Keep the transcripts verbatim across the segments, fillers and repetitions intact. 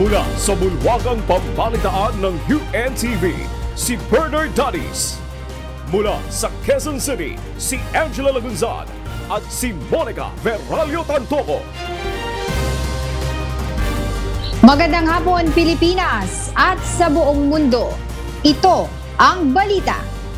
Mula sa bulwagang pambalitaan ng U N T V, si Bernard Dadis. Mula sa Quezon City, si Angela Lagunzad at si Monica Verralio Tantoco. Magandang hapon Pilipinas at sa buong mundo. Ito ang balita.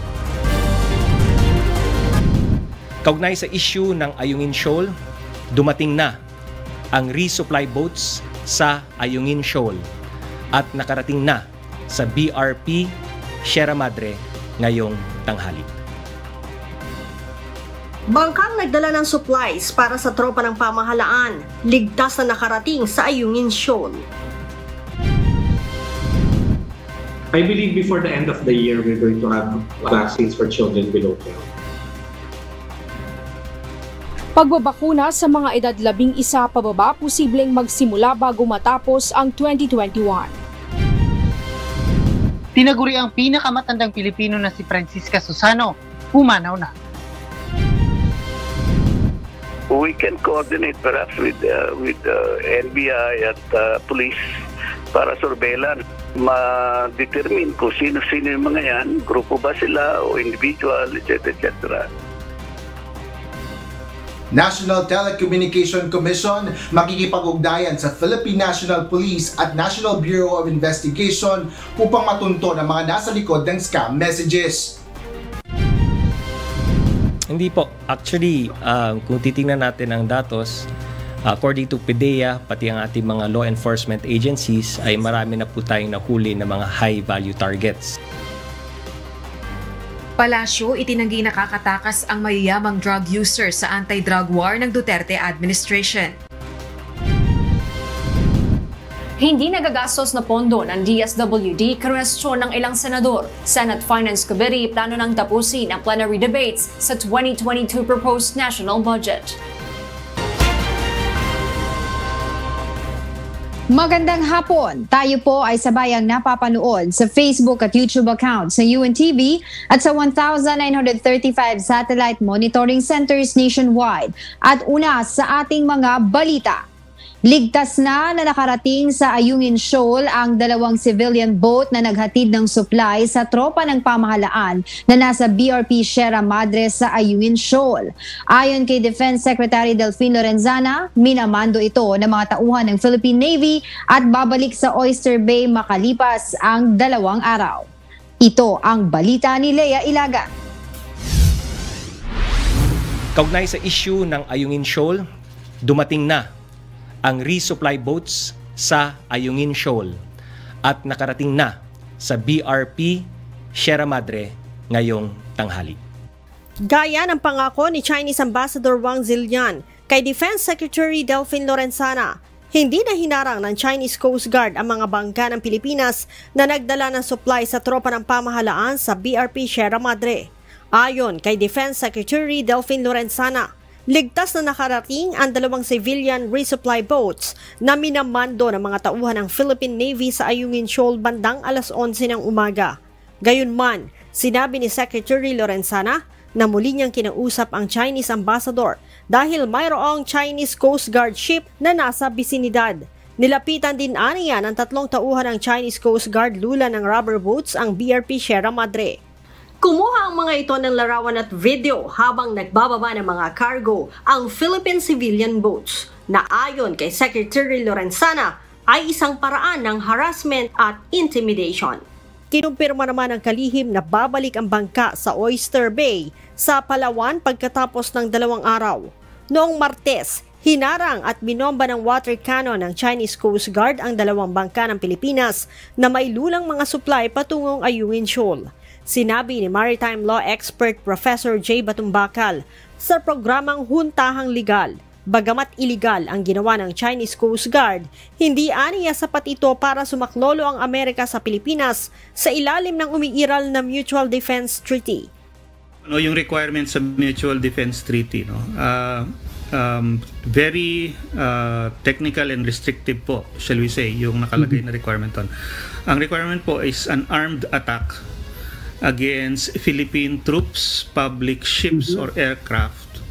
Kaugnay sa issue ng Ayungin Shoal, dumating na ang resupply boats sa Ayungin Shoal at nakarating na sa B R P Sierra Madre ngayong tanghali. Bangkang nagdala ng supplies para sa tropa ng pamahalaan, ligtas na nakarating sa Ayungin Shoal. I believe before the end of the year, we're going to have vaccines for children below twelve. Pagbabakuna sa mga edad labing isa pababa posibleng magsimula bago matapos ang twenty twenty-one. Tinaguri ang pinakamatandang Pilipino na si Francisca Susano, pumanaw na. We can coordinate perhaps with uh, with uh, N B I at uh, police para surveillance, ma-determine kung sino-sino yung mga yan, grupo ba sila o individual, et cetera, et cetera. National Telecommunication Commission makikipag-ugnayan sa Philippine National Police at National Bureau of Investigation upang matunto ang mga nasa likod ng scam messages. Hindi po. Actually, uh, kung titingnan natin ang datos, according to PDEA, pati ang ating mga law enforcement agencies, ay marami na po tayong nahuli ng mga high-value targets. Palasyo, itinanggi nakakatakas ang mayayamang drug user sa anti-drug war ng Duterte administration. Hindi nagagastos na pondo ng D S W D kinwestiyon ng ilang senador. Senate Finance Committee plano nang tapusin ang plenary debates sa twenty twenty-two proposed national budget. Magandang hapon! Tayo po ay sabayang napapanood sa Facebook at YouTube account sa U N T V at sa one thousand nine hundred thirty-five satellite monitoring centers nationwide. At una sa ating mga balita. Ligtas na na nakarating sa Ayungin Shoal ang dalawang civilian boat na naghatid ng supply sa tropa ng pamahalaan na nasa B R P Sierra Madre sa Ayungin Shoal. Ayon kay Defense Secretary Delfin Lorenzana, minamando ito ng mga tauhan ng Philippine Navy at babalik sa Oyster Bay makalipas ang dalawang araw. Ito ang balita ni Lea Ilaga. Kaugnay sa issue ng Ayungin Shoal, dumating na ang resupply boats sa Ayungin Shoal at nakarating na sa B R P Sierra Madre ngayong tanghali. Gaya ng pangako ni Chinese Ambassador Wang Zilian kay Defense Secretary Delfin Lorenzana, hindi na hinarang ng Chinese Coast Guard ang mga bangka ng Pilipinas na nagdala ng supply sa tropa ng pamahalaan sa B R P Sierra Madre. Ayon kay Defense Secretary Delfin Lorenzana, ligtas na nakarating ang dalawang civilian resupply boats na minamando ng mga tauhan ng Philippine Navy sa Ayungin Shoal bandang alas onse ng umaga. Gayunman, sinabi ni Secretary Lorenzana na muli niyang kinausap ang Chinese Ambassador dahil mayroong Chinese Coast Guard ship na nasa bisinidad. Nilapitan din aniya ng tatlong tauhan ng Chinese Coast Guard lula ng rubber boats ang B R P Sierra Madre. Kumuha ang mga ito ng larawan at video habang nagbababa ng mga cargo ang Philippine civilian boats na ayon kay Secretary Lorenzana ay isang paraan ng harassment at intimidation. Kinumpirma naman ng kalihim na babalik ang bangka sa Oyster Bay sa Palawan pagkatapos ng dalawang araw. Noong Martes, hinarang at binomba ng water cannon ng Chinese Coast Guard ang dalawang bangka ng Pilipinas na may lulang mga supply patungong Ayungin Shoal. Sinabi ni maritime law expert Professor J. Batumbakal sa programang Huntahang Legal, bagamat iligal ang ginawa ng Chinese Coast Guard, hindi aniya sapat ito para sumaklolo ang Amerika sa Pilipinas sa ilalim ng umiiral na Mutual Defense Treaty. No, yung requirements sa Mutual Defense Treaty, no? Uh, um, very uh, technical and restrictive po, shall we say, yung nakalagay na requirement on. Ang requirement po is an armed attack against Philippine troops, public ships, or aircraft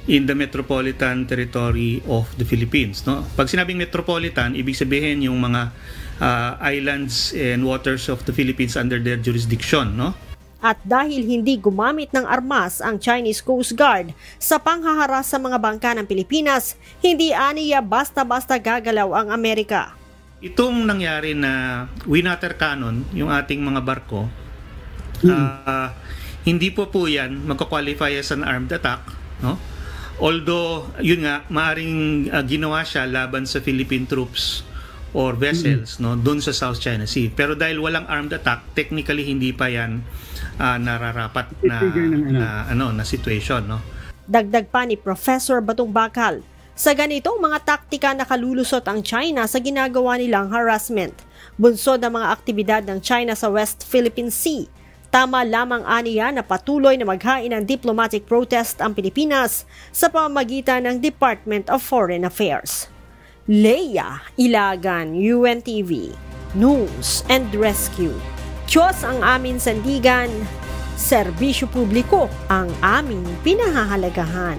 in the metropolitan territory of the Philippines, no? Pag sinabing metropolitan, ibig sabihin yung mga uh, islands and waters of the Philippines under their jurisdiction, no? At dahil hindi gumamit ng armas ang Chinese Coast Guard sa panghaharas sa mga bangka ng Pilipinas, hindi aniya basta-basta gagalaw ang Amerika. Itong nangyari na winter cannon, yung ating mga barko, hmm. uh, hindi po po yan magka-qualify as an armed attack, no? Although, yun nga, maaaring uh, ginawa siya laban sa Philippine troops or vessels, hmm. no, doon sa South China Sea. Pero dahil walang armed attack, technically hindi pa yan uh, nararapat na, na, ano, na situation, no? Dagdag pa ni Professor Batong Bakal, sa ganitong mga taktika nakalulusot ang China sa ginagawa nilang harassment. Bunsod ng mga aktibidad ng China sa West Philippine Sea. Tama lamang aniya na patuloy na maghain ng diplomatic protest ang Pilipinas sa pamamagitan ng Department of Foreign Affairs. Leia Ilagan, U N T V, News and Rescue. Diyos ang aming sandigan, serbisyo publiko ang aming pinahahalagahan.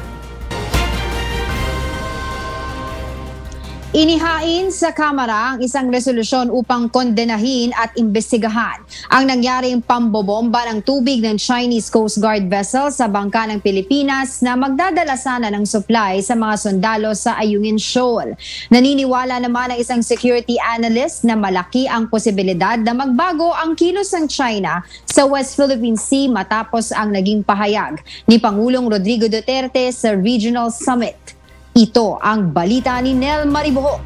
Inihain sa Kamara ang isang resolusyon upang kondenahin at imbestigahan ang nangyaring pambobomba ng tubig ng Chinese Coast Guard vessel sa bangka ng Pilipinas na magdadala sana ng supply sa mga sundalo sa Ayungin Shoal. Naniniwala naman ang isang security analyst na malaki ang posibilidad na magbago ang kilos ng China sa West Philippine Sea matapos ang naging pahayag ni Pangulong Rodrigo Duterte sa Regional Summit. Ito ang balita ni Nel Maribuhok.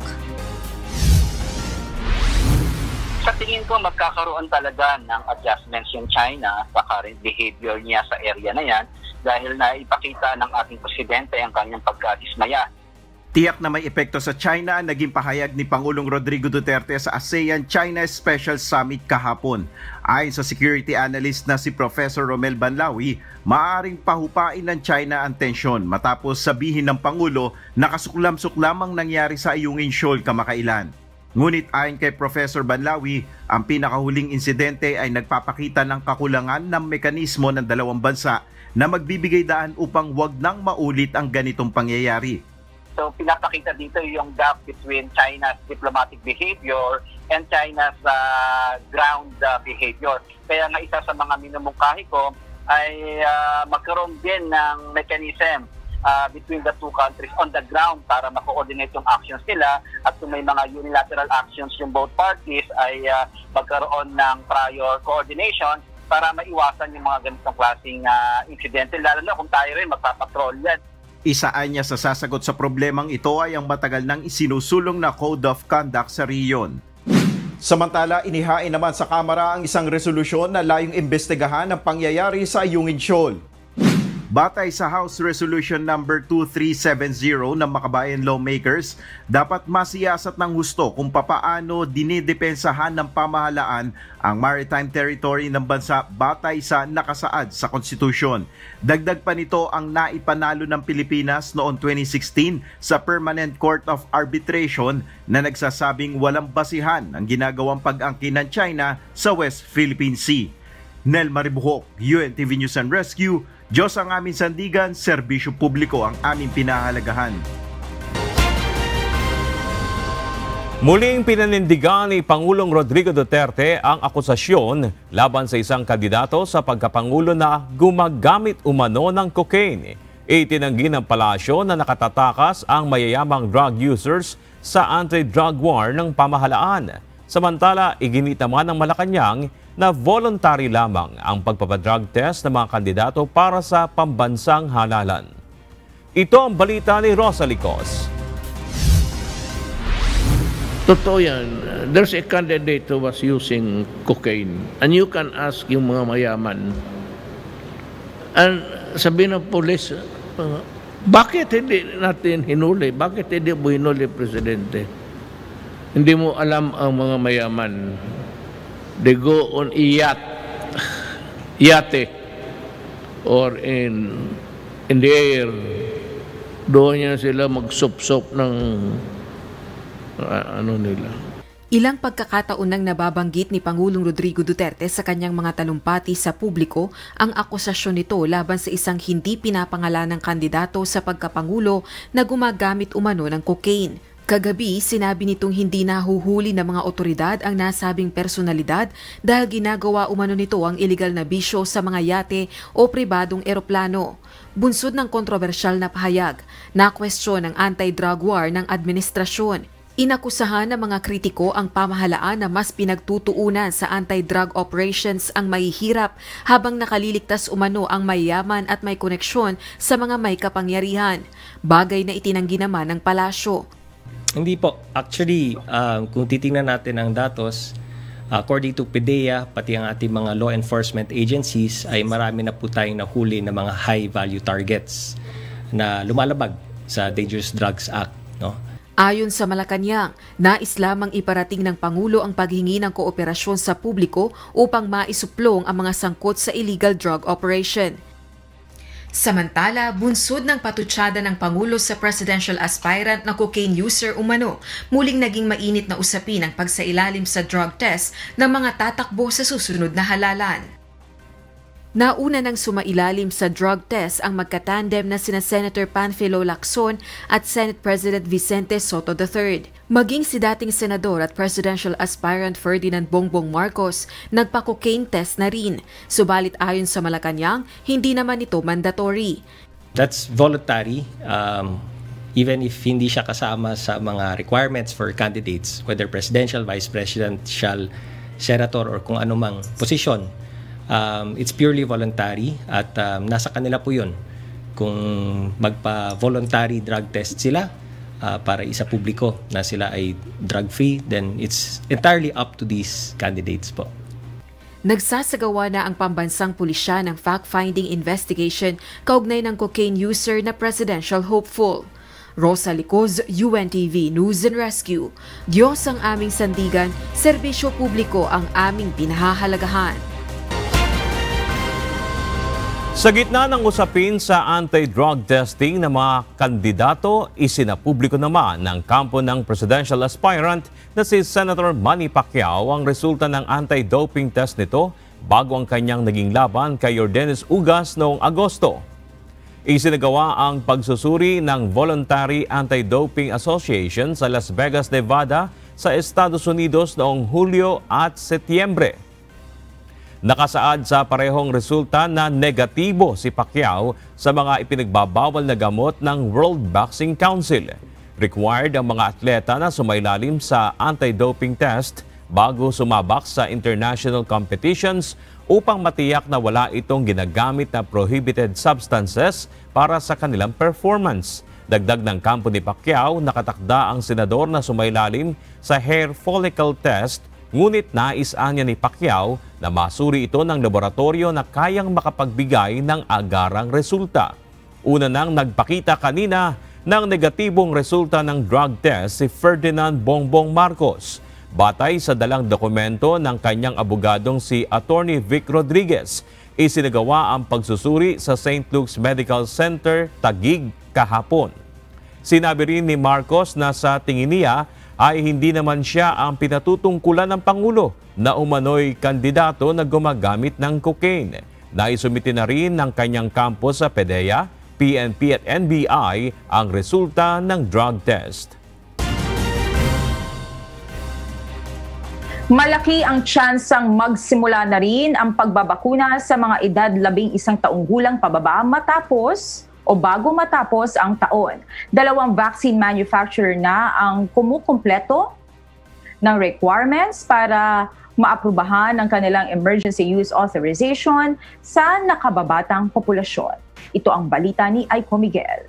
Sa tingin ko magkakaroon talaga ng adjustments yung China sa current behavior niya sa area na yan dahil naipakita ng ating presidente ang kanyang pagkadismaya. Tiyak na may epekto sa China ang naging pahayag ni Pangulong Rodrigo Duterte sa ASEAN-China Special Summit kahapon. Ayon sa security analyst na si Professor Romel Banlawi, maaaring pahupain ng China ang tensyon matapos sabihin ng Pangulo na kasuklam-suklam ang nangyari sa Ayungin Shoal kamakailan. Ngunit ayon kay Professor Banlawi, ang pinakahuling insidente ay nagpapakita ng kakulangan ng mekanismo ng dalawang bansa na magbibigay daan upang wag nang maulit ang ganitong pangyayari. So pinapakita dito yung gap between China's diplomatic behavior and China's uh, ground uh, behavior. Kaya nga isa sa mga minumungkahi ko ay uh, magkaroon din ng mechanism uh, between the two countries on the ground para ma-coordinate yung actions nila at kung may mga unilateral actions yung both parties ay uh, magkaroon ng prior coordination para maiwasan yung mga ganitong klaseng uh, insidente, lalo na kung tayo rin magpapatrol yan. Isaan niya sa sasagot sa problemang ito ay ang matagal nang isinusulong na Code of Conduct sa riyon. Samantala, inihain naman sa Kamara ang isang resolusyon na layong imbestigahan ang pangyayari sa Ayungin Shoal. Batay sa House Resolution number two three seven zero ng Makabayan Lawmakers, dapat masiyasat ng husto kung papaano dinidepensahan ng pamahalaan ang maritime territory ng bansa batay sa nakasaad sa konstitusyon. Dagdag pa nito ang naipanalo ng Pilipinas noong twenty sixteen sa Permanent Court of Arbitration na nagsasabing walang basihan ang ginagawang pag-angkin ng China sa West Philippine Sea. Nel Maribuhok, U N T V News and Rescue. Diyos ang aming sandigan, serbisyo publiko ang aming pinahalagahan. Muling pinanindigan ni Pangulong Rodrigo Duterte ang akusasyon laban sa isang kandidato sa pagkapangulo na gumagamit umano ng cocaine. Itinanggi ng palasyo na nakatatakas ang mayayamang drug users sa anti-drug war ng pamahalaan. Samantala, iginit naman ng Malacanang na voluntary lamang ang pagpapadrug test ng mga kandidato para sa pambansang halalan. Ito ang balita ni Rosalie Cos. Totoo yan. There's a candidate who was using cocaine. And you can ask yung mga mayaman. And sabi ng polis, uh, bakit hindi natin hinuli? Bakit hindi mo hinuli, Presidente? Hindi mo alam ang mga mayaman. They go on yacht, yate, or in in the air. Doon yan sila magsup-sup ng uh, ano nila. Ilang pagkakataon nang nababanggit ni Pangulong Rodrigo Duterte sa kanyang mga talumpati sa publiko ang akusasyon nito laban sa isang hindi pinapangalanang kandidato sa pagkapangulo na gumagamit umano ng cocaine. Kagabi, sinabi nitong hindi nahuhuli ng mga otoridad ang nasabing personalidad dahil ginagawa umano nito ang iligal na bisyo sa mga yate o pribadong eroplano. Bunsod ng kontrobersyal na pahayag, na-question ang anti-drug war ng administrasyon. Inakusahan ng mga kritiko ang pamahalaan na mas pinagtutuunan sa anti-drug operations ang mahihirap habang nakaliligtas umano ang mayayaman at may koneksyon sa mga may kapangyarihan, bagay na itinanggi naman ng palasyo. Hindi po. Actually, uh, kung titingnan natin ang datos, according to PDEA, pati ang ating mga law enforcement agencies, ay marami na po tayong nahuli ng mga high-value targets na lumalabag sa Dangerous Drugs Act, no? Ayon sa Malacanang, nais lamang iparating ng Pangulo ang paghingi ng kooperasyon sa publiko upang maisuplong ang mga sangkot sa illegal drug operation. Samantala, bunsod ng patutsada ng Pangulo sa presidential aspirant na cocaine user umano, muling naging mainit na usapin ang pagsailalim sa drug test ng mga tatakbo sa susunod na halalan. Nauna nang sumailalim sa drug test ang magkatandem na sina Senator Panfilo Lacson at Senate President Vicente Soto the third. Maging si dating senador at presidential aspirant Ferdinand Bongbong Marcos nagpa-cocaine test na rin. Subalit ayon sa Malacanang, hindi naman ito mandatory. That's voluntary. Um, even if hindi siya kasama sa mga requirements for candidates, whether presidential, vice presidential, senator, or kung anumang posisyon. Um, it's purely voluntary at um, nasa kanila po yun kung magpa-voluntary drug test sila uh, para isa publiko na sila ay drug-free, then it's entirely up to these candidates po. Nagsasagawa na ang pambansang pulisya ng fact-finding investigation kaugnay ng cocaine user na presidential hopeful. Rosa Licoz, U N T V News and Rescue. Diyos ang aming sandigan, serbisyo publiko ang aming pinahahalagahan. Sa gitna ng usapin sa anti-drug testing ng mga kandidato, isinapubliko naman ng kampo ng presidential aspirant na si Senator Manny Pacquiao ang resulta ng anti-doping test nito bago ang kanyang naging laban kay Yordenis Ugas noong Agosto. Isinagawa ang pagsusuri ng Voluntary Anti-Doping Association sa Las Vegas, Nevada sa Estados Unidos noong Hulyo at Setyembre. Nakasaad sa parehong resulta na negatibo si Pacquiao sa mga ipinagbabawal na gamot ng World Boxing Council. Required ang mga atleta na sumailalim sa anti-doping test bago sumabak sa international competitions upang matiyak na wala itong ginagamit na prohibited substances para sa kanilang performance. Dagdag ng kampo ni Pacquiao, nakatakda ang senador na sumailalim sa hair follicle test. Ngunit nais-anya ni Pacquiao na masuri ito ng laboratorio na kayang makapagbigay ng agarang resulta. Una nang nagpakita kanina ng negatibong resulta ng drug test si Ferdinand Bongbong Marcos. Batay sa dalang dokumento ng kanyang abogadong si Attorney Vic Rodriguez, isinagawa ang pagsusuri sa Saint Luke's Medical Center, Taguig, kahapon. Sinabi rin ni Marcos na sa tingin niya ay hindi naman siya ang pinatutungkulan ng Pangulo na umano'y kandidato na gumagamit ng cocaine. Naisumiti na rin ng kanyang kampo sa PDEA, P N P at N B I ang resulta ng drug test. Malaki ang tsansang magsimula na rin ang pagbabakuna sa mga edad labing isang taong gulang pababa matapos o bago matapos ang taon. Dalawang vaccine manufacturer na ang kumukumpleto ng requirements para maaprubahan ang kanilang emergency use authorization sa nakababatang populasyon. Ito ang balita ni Aiko Miguel.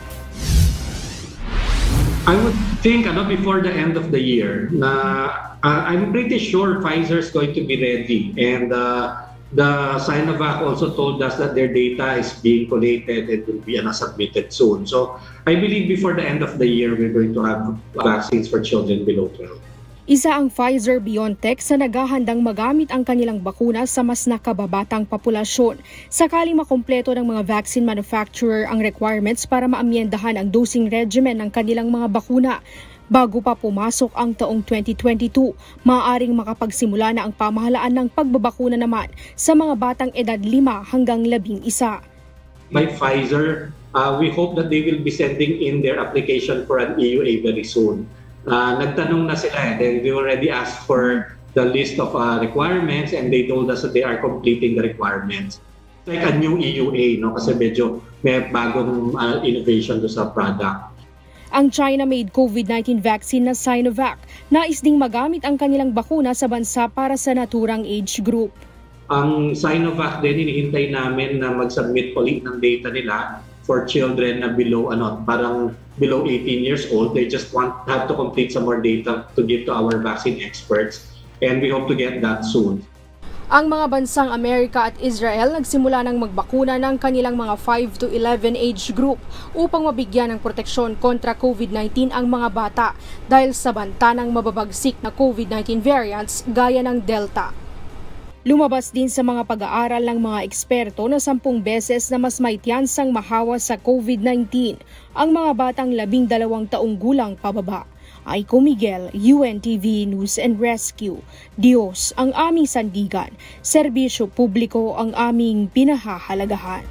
I would think ano, before the end of the year na uh, I'm pretty sure Pfizer is going to be ready, and uh, the Sinovac also told us that their data is being collated and will be uh, submitted soon. So I believe before the end of the year, we're going to have vaccines for children below twelve. Isa ang Pfizer-BioNTech sa naghahandang magamit ang kanilang bakuna sa mas nakababatang populasyon. Sakaling makumpleto ng mga vaccine manufacturer ang requirements para maamyendahan ang dosing regimen ng kanilang mga bakuna. Bago pa pumasok ang taong twenty twenty-two, maaaring makapagsimula na ang pamahalaan ng pagbabakuna naman sa mga batang edad lima hanggang labing isa. By Pfizer, uh, we hope that they will be sending in their application for an E U A very soon. Uh, nagtanong na sila, eh. They already asked for the list of uh, requirements and they told us that they are completing the requirements. It's like a new E U A, no? Kasi medyo may bagong uh, innovation do sa product. Ang China-made COVID nineteen vaccine na Sinovac, nais ding magamit ang kanilang bakuna sa bansa para sa naturang age group. Ang Sinovac din, hinihintay namin na mag-submit ulit ng data nila for children na below, ano, parang below eighteen years old. They just want have to complete some more data to give to our vaccine experts. And we hope to get that soon. Ang mga bansang Amerika at Israel nagsimula ng magbakuna ng kanilang mga five to eleven age group upang mabigyan ng proteksyon kontra COVID nineteen ang mga bata dahil sa banta ng mababagsik na COVID nineteen variants gaya ng Delta. Lumabas din sa mga pag-aaral ng mga eksperto na sampung beses na mas may tiyansang mahawa sa COVID nineteen ang mga batang labing dalawang taong gulang pababa. Aiko Miguel, U N T V News and Rescue. Diyos ang aming sandigan, serbisyo publiko ang aming pinahahalagahan.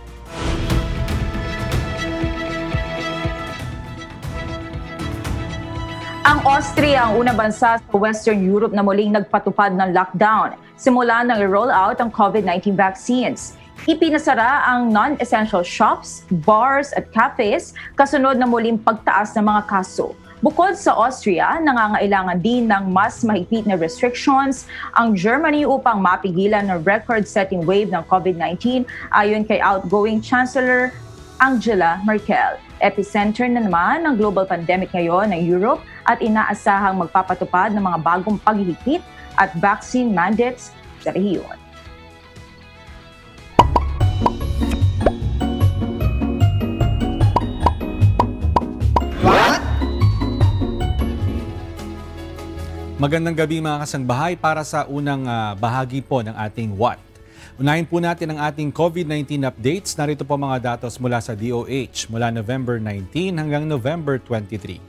Ang Austria ang unang bansa sa Western Europe na muling nagpatupad ng lockdown simula nang i-roll out ang COVID nineteen vaccines. Ipinasara ang non-essential shops, bars at cafes kasunod na muling pagtaas ng mga kaso. Bukod sa Austria, nangangailangan din ng mas mahigpit na restrictions ang Germany upang mapigilan ng record-setting wave ng COVID nineteen ayon kay outgoing Chancellor Angela Merkel. Epicenter na naman ng global pandemic ngayon ng Europe at inaasahang magpapatupad ng mga bagong paghihigpit at vaccine mandates sa rehiyon. Magandang gabi mga kasangbahay para sa unang uh, bahagi po ng ating What. Unahin po natin ang ating COVID nineteen updates. Narito po mga datos mula sa D O H mula November nineteen hanggang November twenty-three.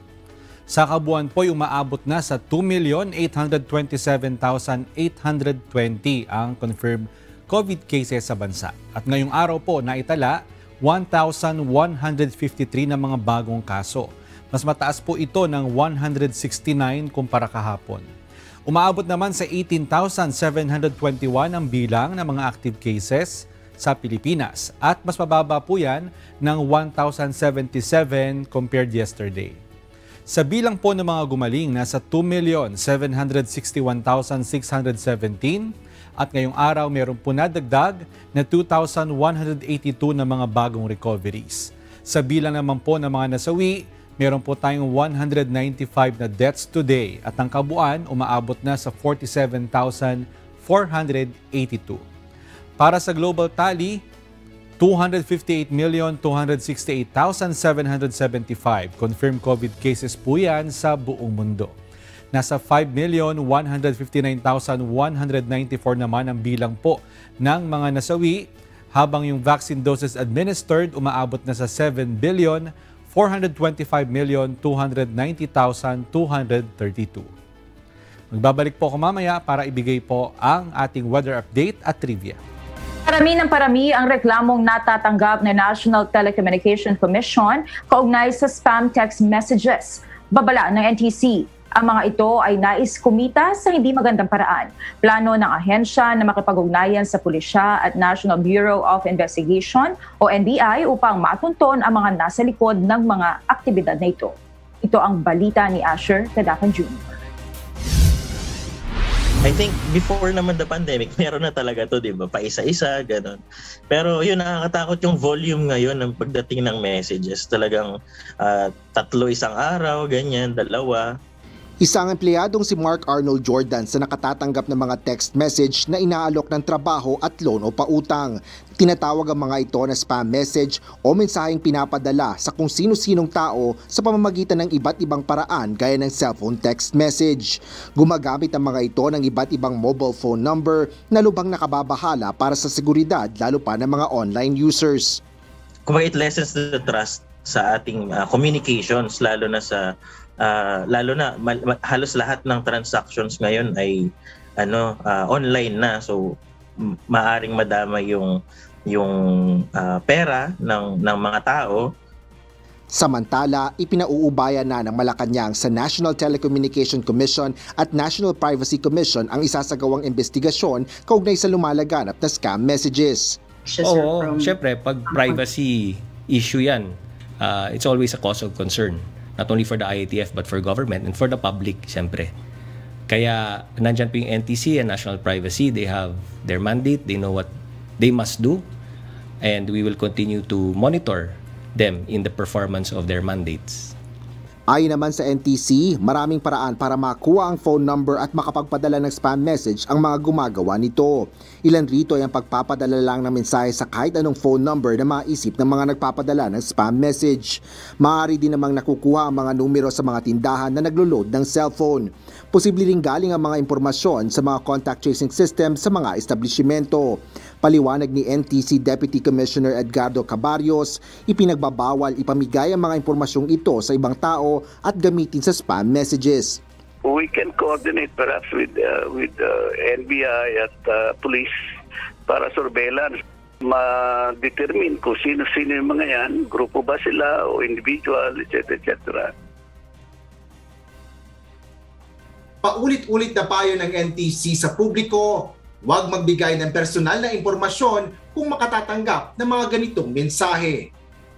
Sa kabuuan po, umaabot na sa two million eight hundred twenty-seven thousand eight hundred twenty ang confirmed COVID cases sa bansa. At ngayong araw po, naitala one thousand one hundred fifty-three na mga bagong kaso. Mas mataas po ito ng one hundred sixty-nine kumpara kahapon. Umaabot naman sa eighteen thousand seven hundred twenty-one ang bilang ng mga active cases sa Pilipinas at mas mababa po yan ng one thousand seventy-seven compared yesterday. Sa bilang po ng mga gumaling, nasa two million seven hundred sixty-one thousand six hundred seventeen at ngayong araw meron po nadagdag na two thousand one hundred eighty-two na mga bagong recoveries. Sa bilang naman po ng mga nasawi, meron po tayong one hundred ninety-five na deaths today at ang kabuuan umaabot na sa forty-seven thousand four hundred eighty-two. Para sa global tally, two hundred fifty-eight million two hundred sixty-eight thousand seven hundred seventy-five confirmed COVID cases po yan sa buong mundo. Nasa five million one hundred fifty-nine thousand one hundred ninety-four naman ang bilang po ng mga nasawi, habang yung vaccine doses administered umaabot na sa seven billion four hundred twenty-five million two hundred ninety thousand two hundred thirty-two. Magbabalik po ako mamaya para ibigay po ang ating weather update at trivia. Parami ng parami ang reklamong natatanggap ng National Telecommunication Commission kaugnay sa spam text messages. Babala ng N T C, ang mga ito ay nais kumita sa hindi magandang paraan. Plano ng ahensya na makipag-ugnayan sa pulisya at National Bureau of Investigation o N B I upang matunton ang mga nasa likod ng mga aktibidad na ito. Ito ang balita ni Asher Kadakan Junior I think before naman the pandemic, meron na talaga to, di ba? Paisa-isa, gano'n. Pero yun, nakakatakot yung volume ngayon ng pagdating ng messages. Talagang uh, tatlo isang araw, ganyan, dalawa. Isang empleyadong si Mark Arnold Jordan sa nakatatanggap ng mga text message na inaalok ng trabaho at loan o pautang. Tinatawag ang mga ito na spam message o mensaheng pinapadala sa kung sino-sinong tao sa pamamagitan ng iba't ibang paraan gaya ng cellphone text message. Gumagamit ang mga ito ng iba't ibang mobile phone number na lubhang nakababahala para sa seguridad lalo pa ng mga online users. Kumbaga it lessens the trust sa ating uh, communications lalo na sa uh, lalo na mal- mal- halos lahat ng transactions ngayon ay ano uh, online na, so m- maaring madama yung yung uh, pera ng ng mga tao. Samantala, ipinauubayan na ng Malacanang sa National Telecommunication Commission at National Privacy Commission ang isasagawang investigasyon kaugnay sa lumalaganap na scam messages. Oo, from... syempre, pag privacy issue yan, uh, it's always a cause of concern. Not only for the I A T F but for government and for the public, syempre. Kaya nandyan po yung N T C and National Privacy, they have their mandate, they know what they must do, and we will continue to monitor them in the performance of their mandates. Ayon naman sa N T C, maraming paraan para makuha ang phone number at makapagpadala ng spam message ang mga gumagawa nito. Ilan rito ay ang pagpapadala lang ng mensahe sa kahit anong phone number na maisip ng mga nagpapadala ng spam message. Maaari din namang nakukuha ang mga numero sa mga tindahan na naglo-load ng cellphone. Posible ring galing ang mga impormasyon sa mga contact tracing system sa mga establishmento. Paliwanag ni N T C Deputy Commissioner Edgardo Cabarios, ipinagbabawal ipamigay ang mga impormasyong ito sa ibang tao at gamitin sa spam messages. We can coordinate perhaps with uh, with uh, N B I at uh, police para surveillance, ma-determine kung sino-sino yung mga yan, grupo ba sila o individual, et cetera et cetera. Paulit-ulit na payo ng N T C sa publiko, huwag magbigay ng personal na impormasyon kung makatatanggap ng mga ganitong mensahe.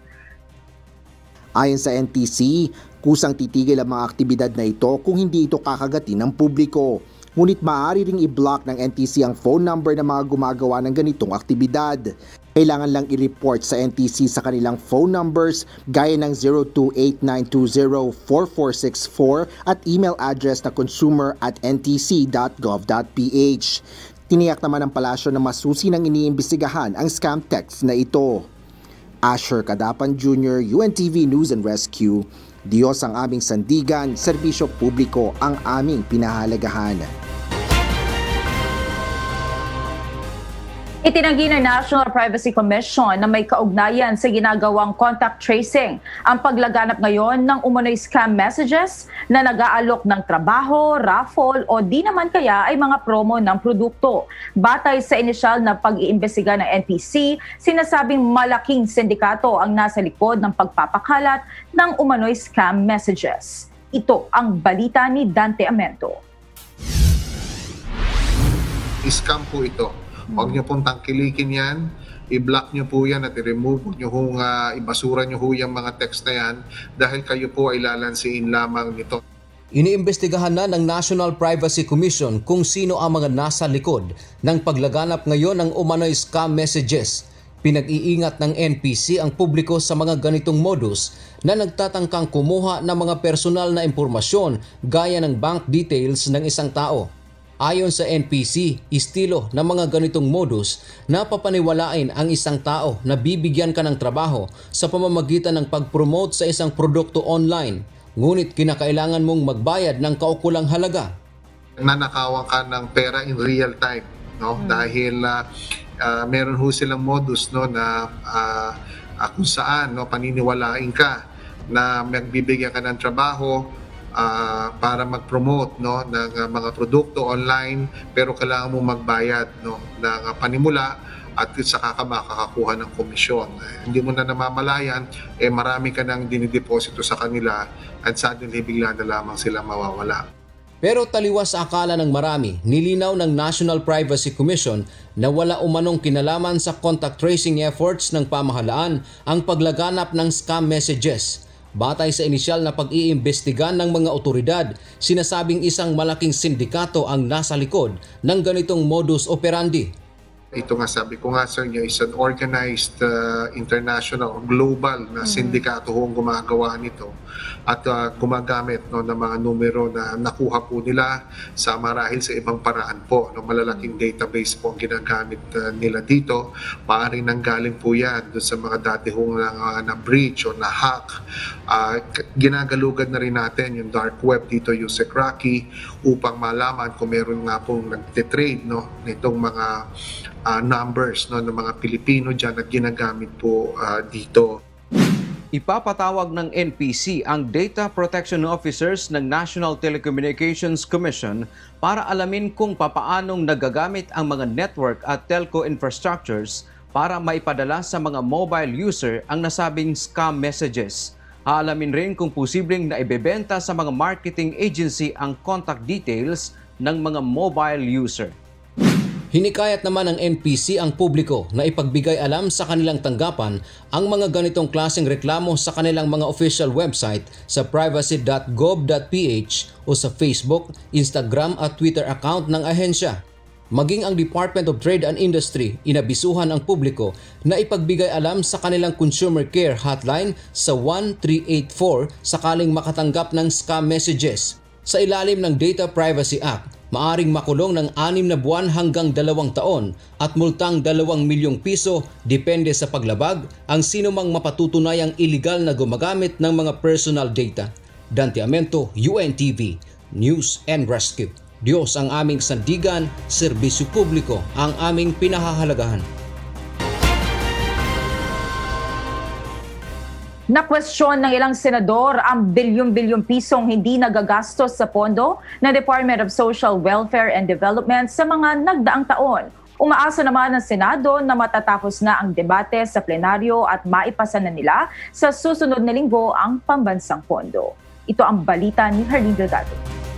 Ayon sa N T C, kusang titigil ang mga aktibidad na ito kung hindi ito kakagatin ng publiko. Ngunit maaari ring i-block ng N T C ang phone number ng mga gumagawa ng ganitong aktibidad. Kailangan lang i-report sa N T C sa kanilang phone numbers gaya ng zero two eight nine two zero four four six four at email address na consumer at n t c dot gov dot p h. Tiniyak naman ng palasyo na masusi nang iniimbestigahan ang scam text na ito. Asher Cadapan Junior, U N T V News and Rescue. Diyos ang aming sandigan, serbisyo publiko ang aming pinahalagahan. Itinanggi ng National Privacy Commission na may kaugnayan sa ginagawang contact tracing ang paglaganap ngayon ng umano'y scam messages na nag-aalok ng trabaho, raffle o di naman kaya ay mga promo ng produkto. Batay sa inisyal na pag-iimbestiga ng N P C, sinasabing malaking sindikato ang nasa likod ng pagpapakalat ng umano'y scam messages. Ito ang balita ni Dante Amento. Scam po ito. Huwag niyo pong tangkilikin yan, i-block niyo po yan at i-remove, huwag niyo pong uh, ibasura niyo po yung mga text na yan dahil kayo po ay lalansiin lamang nito. Iniimbestigahan na ng National Privacy Commission kung sino ang mga nasa likod ng paglaganap ngayon ng umano'y scam messages. Pinag-iingat ng N P C ang publiko sa mga ganitong modus na nagtatangkang kumuha ng mga personal na impormasyon gaya ng bank details ng isang tao. Ayon sa N P C, estilo ng mga ganitong modus na papaniwalain ang isang tao na bibigyan ka ng trabaho sa pamamagitan ng pag-promote sa isang produkto online, ngunit kinakailangan mong magbayad ng kaukulang halaga. Nanakawan ka ng pera in real time, no? Hmm. Dahil uh, uh, meron ho silang modus, no, na uh, uh, kung saan, no, paniniwalain ka na magbibigyan ka ng trabaho Uh, para mag-promote, no, ng uh, mga produkto online, pero kailangan mo magbayad, no, ng uh, panimula at saka ka makakakuha ng komisyon. Eh, hindi mo na namamalayan, eh marami ka nang dinideposito sa kanila at suddenly bigla na lamang sila mawawala. Pero taliwas sa akala ng marami, nilinaw ng National Privacy Commission na wala umanong kinalaman sa contact tracing efforts ng pamahalaan ang paglaganap ng scam messages. Batay sa inisyal na pag-iimbestigan ng mga otoridad, sinasabing isang malaking sindikato ang nasa likod ng ganitong modus operandi. Ito nga sabi ko nga sa inyo, is an organized uh, international global na sindikato hong gumagawa nito at uh, gumagamit, no, ng mga numero na nakuha po nila sa marahil sa ibang paraan po. No, malalaking database po ang ginagamit uh, nila dito. Maaaring nanggaling po yan doon sa mga dati hong uh, na-breach o na-hack. Uh, ginagalugan na rin natin yung dark web dito, yung Secraki, upang malaman kung meron nga pong nagtitrade, no, nitong mga Uh, numbers, no, ng mga Pilipino dyan at ginagamit po uh, dito. ipapatawag ng N P C ang Data Protection Officers ng National Telecommunications Commission para alamin kung papaanong nagagamit ang mga network at telco infrastructures para maipadala sa mga mobile user ang nasabing scam messages. Aalamin rin kung posibleng na ibebenta sa mga marketing agency ang contact details ng mga mobile user. Hinikayat naman ng N P C ang publiko na ipagbigay alam sa kanilang tanggapan ang mga ganitong klaseng reklamo sa kanilang mga official website sa privacy dot gov dot p h o sa Facebook, Instagram at Twitter account ng ahensya. Maging ang Department of Trade and Industry inabisuhan ang publiko na ipagbigay alam sa kanilang consumer care hotline sa one three eight four sakaling makatanggap ng scam messages. Sa ilalim ng Data Privacy Act, maaring makulong ng anim na buwan hanggang dalawang taon at multang dalawang milyong piso depende sa paglabag ang sinumang mapatutunayang iligal na gumagamit ng mga personal data. Dante Amento, U N T V, News and Rescue. Diyos ang aming sandigan, serbisyo publiko ang aming pinahahalagahan. Nakwestiyon ng ilang senador ang bilyon-bilyong pisong hindi nagagastos sa pondo ng Department of Social Welfare and Development sa mga nagdaang taon. Umaasa naman ng Senado na matatapos na ang debate sa plenaryo at maipasa na nila sa susunod na linggo ang pambansang pondo. Ito ang balita ni Harleen Delgado.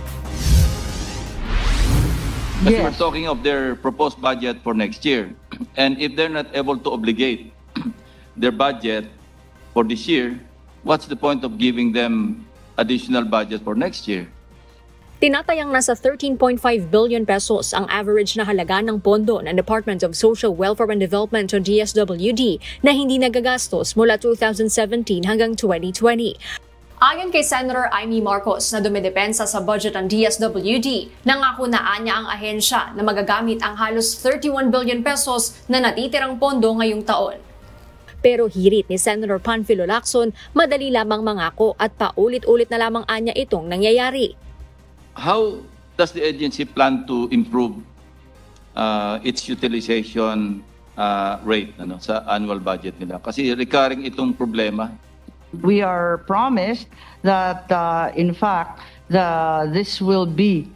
Yes. We're talking of their proposed budget for next year. And if they're not able to obligate their budget for this year, what's the point of giving them additional budget for next year? Tinatayang nasa thirteen point five billion pesos ang average na halaga ng pondo ng Department of Social Welfare and Development o D S W D na hindi nagagastos mula two thousand seventeen hanggang twenty twenty. Ayon kay Senator Amy Marcos na dumidepensa sa budget ng D S W D, nangako na anya ang ahensya na magagamit ang halos thirty-one billion pesos na natitirang pondo ngayong taon. Pero hirit ni Senator Panfilo Lacson, madali lamang mangako at paulit-ulit na lamang anya itong nangyayari. How does the agency plan to improve uh, its utilization uh, rate ano, sa annual budget nila? Kasi recurring itong problema. We are promised that uh, in fact the, this will be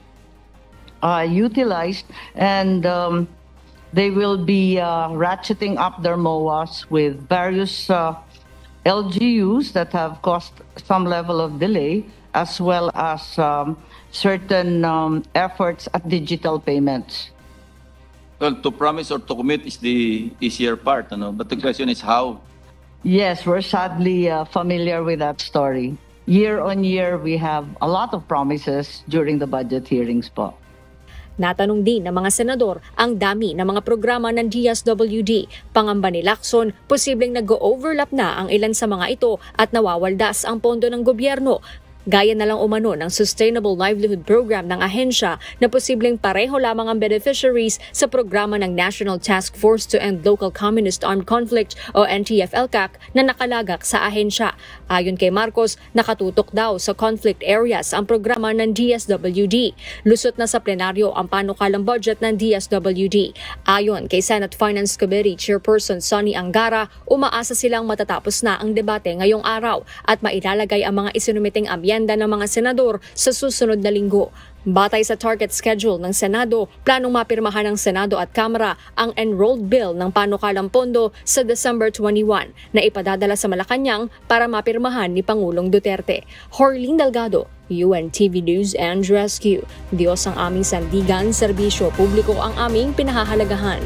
uh, utilized and um, they will be uh, ratcheting up their M O As with various uh, L G Us that have caused some level of delay, as well as um, certain um, efforts at digital payments. Well, to promise or to commit is the easier part, ano? But the question is how? Yes, we're sadly uh, familiar with that story. Year on year, we have a lot of promises during the budget hearings po. Natanong din ng mga senador ang dami ng mga programa ng D S W D. Pangamba ni Lacson, posibleng nag-overlap na ang ilan sa mga ito at nawawaldas ang pondo ng gobyerno. Gaya na lang umano ng Sustainable Livelihood Program ng ahensya na posibleng pareho lamang ang beneficiaries sa programa ng National Task Force to End Local Communist Armed Conflict o N T F L C A C na nakalagak sa ahensya. Ayon kay Marcos, nakatutok daw sa conflict areas ang programa ng D S W D. Lusot na sa plenaryo ang panukalang budget ng D S W D. Ayon kay Senate Finance Committee Chairperson Sonny Angara, umaasa silang matatapos na ang debate ngayong araw at mailalagay ang mga isinumiting amyenda ng mga senador sa susunod na linggo. Batay sa target schedule ng Senado, planong mapirmahan ng Senado at Kamara ang enrolled bill ng panukalang pondo sa December twenty-first na ipadadala sa Malacanang para mapirmahan ni Pangulong Duterte. Harleen Delgado, U N T V News and Rescue. Diyos ang aming sandigan, serbisyo publiko ang aming pinahahalagahan.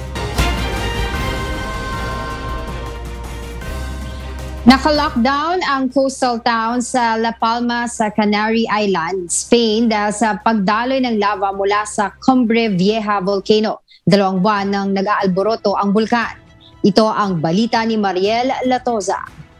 Naka-lockdown ang coastal town sa La Palma sa Canary Islands, Spain dahil sa pagdaloy ng lava mula sa Cumbre Vieja volcano. Dalawang buwan nang nag-aalboroto ang bulkan. Ito ang balita ni Mariel Latoza.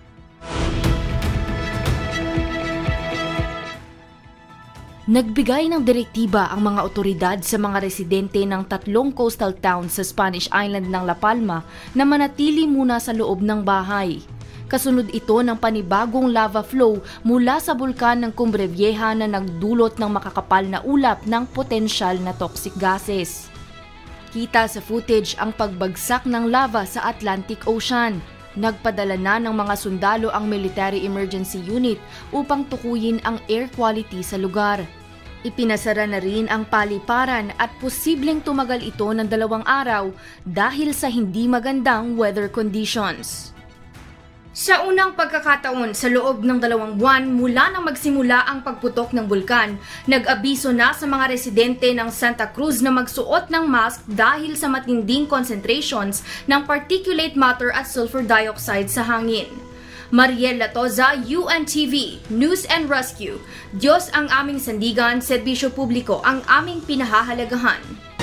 Nagbigay ng direktiba ang mga otoridad sa mga residente ng tatlong coastal towns sa Spanish island ng La Palma na manatili muna sa loob ng bahay. Kasunod ito ng panibagong lava flow mula sa bulkan ng Cumbre Vieja na nagdulot ng makakapal na ulap ng potensyal na toxic gases. Kita sa footage ang pagbagsak ng lava sa Atlantic Ocean. Nagpadala na ng mga sundalo ang Military Emergency Unit upang tukuyin ang air quality sa lugar. Ipinasara na rin ang paliparan at posibleng tumagal ito ng dalawang araw dahil sa hindi magandang weather conditions. Sa unang pagkakataon sa loob ng dalawang buwan mula nang magsimula ang pagputok ng bulkan, nag-abiso na sa mga residente ng Santa Cruz na magsuot ng mask dahil sa matinding concentrations ng particulate matter at sulfur dioxide sa hangin. Mariel Latoza, U N T V, News and Rescue. Diyos ang aming sandigan, serbisyo publiko ang aming pinahahalagahan.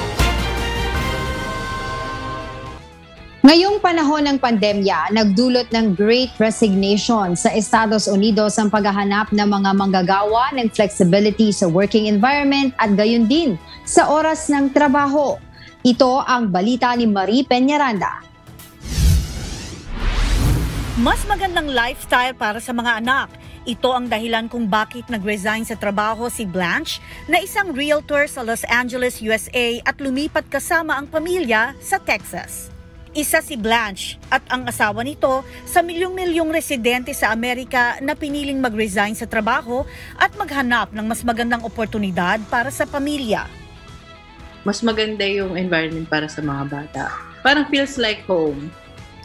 Ngayong panahon ng pandemya, nagdulot ng Great Resignation sa Estados Unidos ang paghahanap ng mga manggagawa ng flexibility sa working environment at gayon din sa oras ng trabaho. Ito ang balita ni Marie Peñaranda. Mas magandang lifestyle para sa mga anak. Ito ang dahilan kung bakit nag-resign sa trabaho si Blanche na isang realtor sa Los Angeles, U S A at lumipat kasama ang pamilya sa Texas. Isa si Blanche at ang asawa nito sa milyong-milyong residente sa Amerika na piniling mag-resign sa trabaho at maghanap ng mas magandang oportunidad para sa pamilya. Mas maganda yung environment para sa mga bata. Parang feels like home.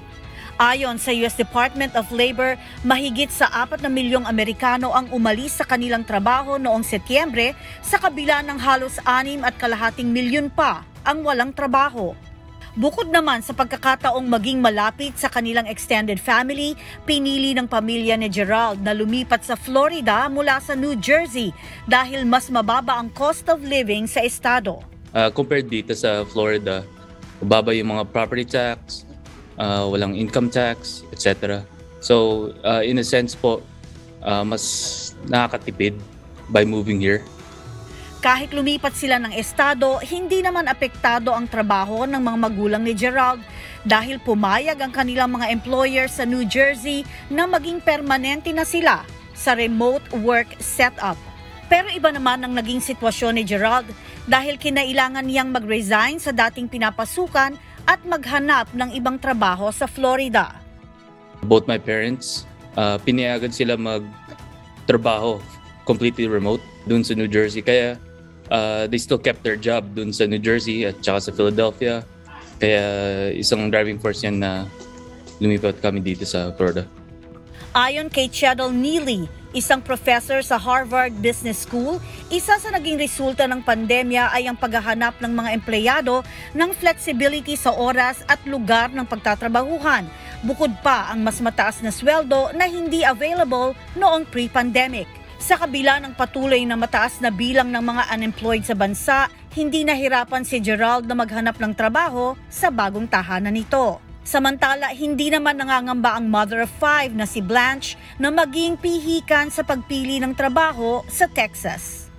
Ayon sa U S Department of Labor, mahigit sa apat na milyong Amerikano ang umalis sa kanilang trabaho noong Setyembre sa kabila ng halos anim at kalahating milyon pa ang walang trabaho. Bukod naman sa pagkakataong maging malapit sa kanilang extended family, pinili ng pamilya ni Gerald na lumipat sa Florida mula sa New Jersey dahil mas mababa ang cost of living sa estado. Uh, compared dito sa Florida, mababa yung mga property tax, uh, walang income tax, et cetera. So uh, in a sense po, uh, mas nakakatipid by moving here. Kahit lumipat sila ng estado, hindi naman apektado ang trabaho ng mga magulang ni Gerald dahil pumayag ang kanilang mga employer sa New Jersey na maging permanente na sila sa remote work setup. Pero iba naman ang naging sitwasyon ni Gerald dahil kinailangan niyang mag-resign sa dating pinapasukan at maghanap ng ibang trabaho sa Florida. Both my parents, uh, pinayagan sila mag-trabaho completely remote dun sa New Jersey. Kaya Uh, they still kept their job dun sa New Jersey at saka sa Philadelphia. Kaya isang driving force yan na lumipat kami dito sa Florida. Ayon kay Cheryl Neely, isang professor sa Harvard Business School, isa sa naging resulta ng pandemya ay ang paghahanap ng mga empleyado ng flexibility sa oras at lugar ng pagtatrabahuhan. Bukod pa ang mas mataas na sweldo na hindi available noong pre-pandemic. Sa kabila ng patuloy na mataas na bilang ng mga unemployed sa bansa, hindi nahirapan si Gerald na maghanap ng trabaho sa bagong tahanan nito. Samantala, hindi naman nangangamba ang mother of five na si Blanche na maging pihikan sa pagpili ng trabaho sa Texas.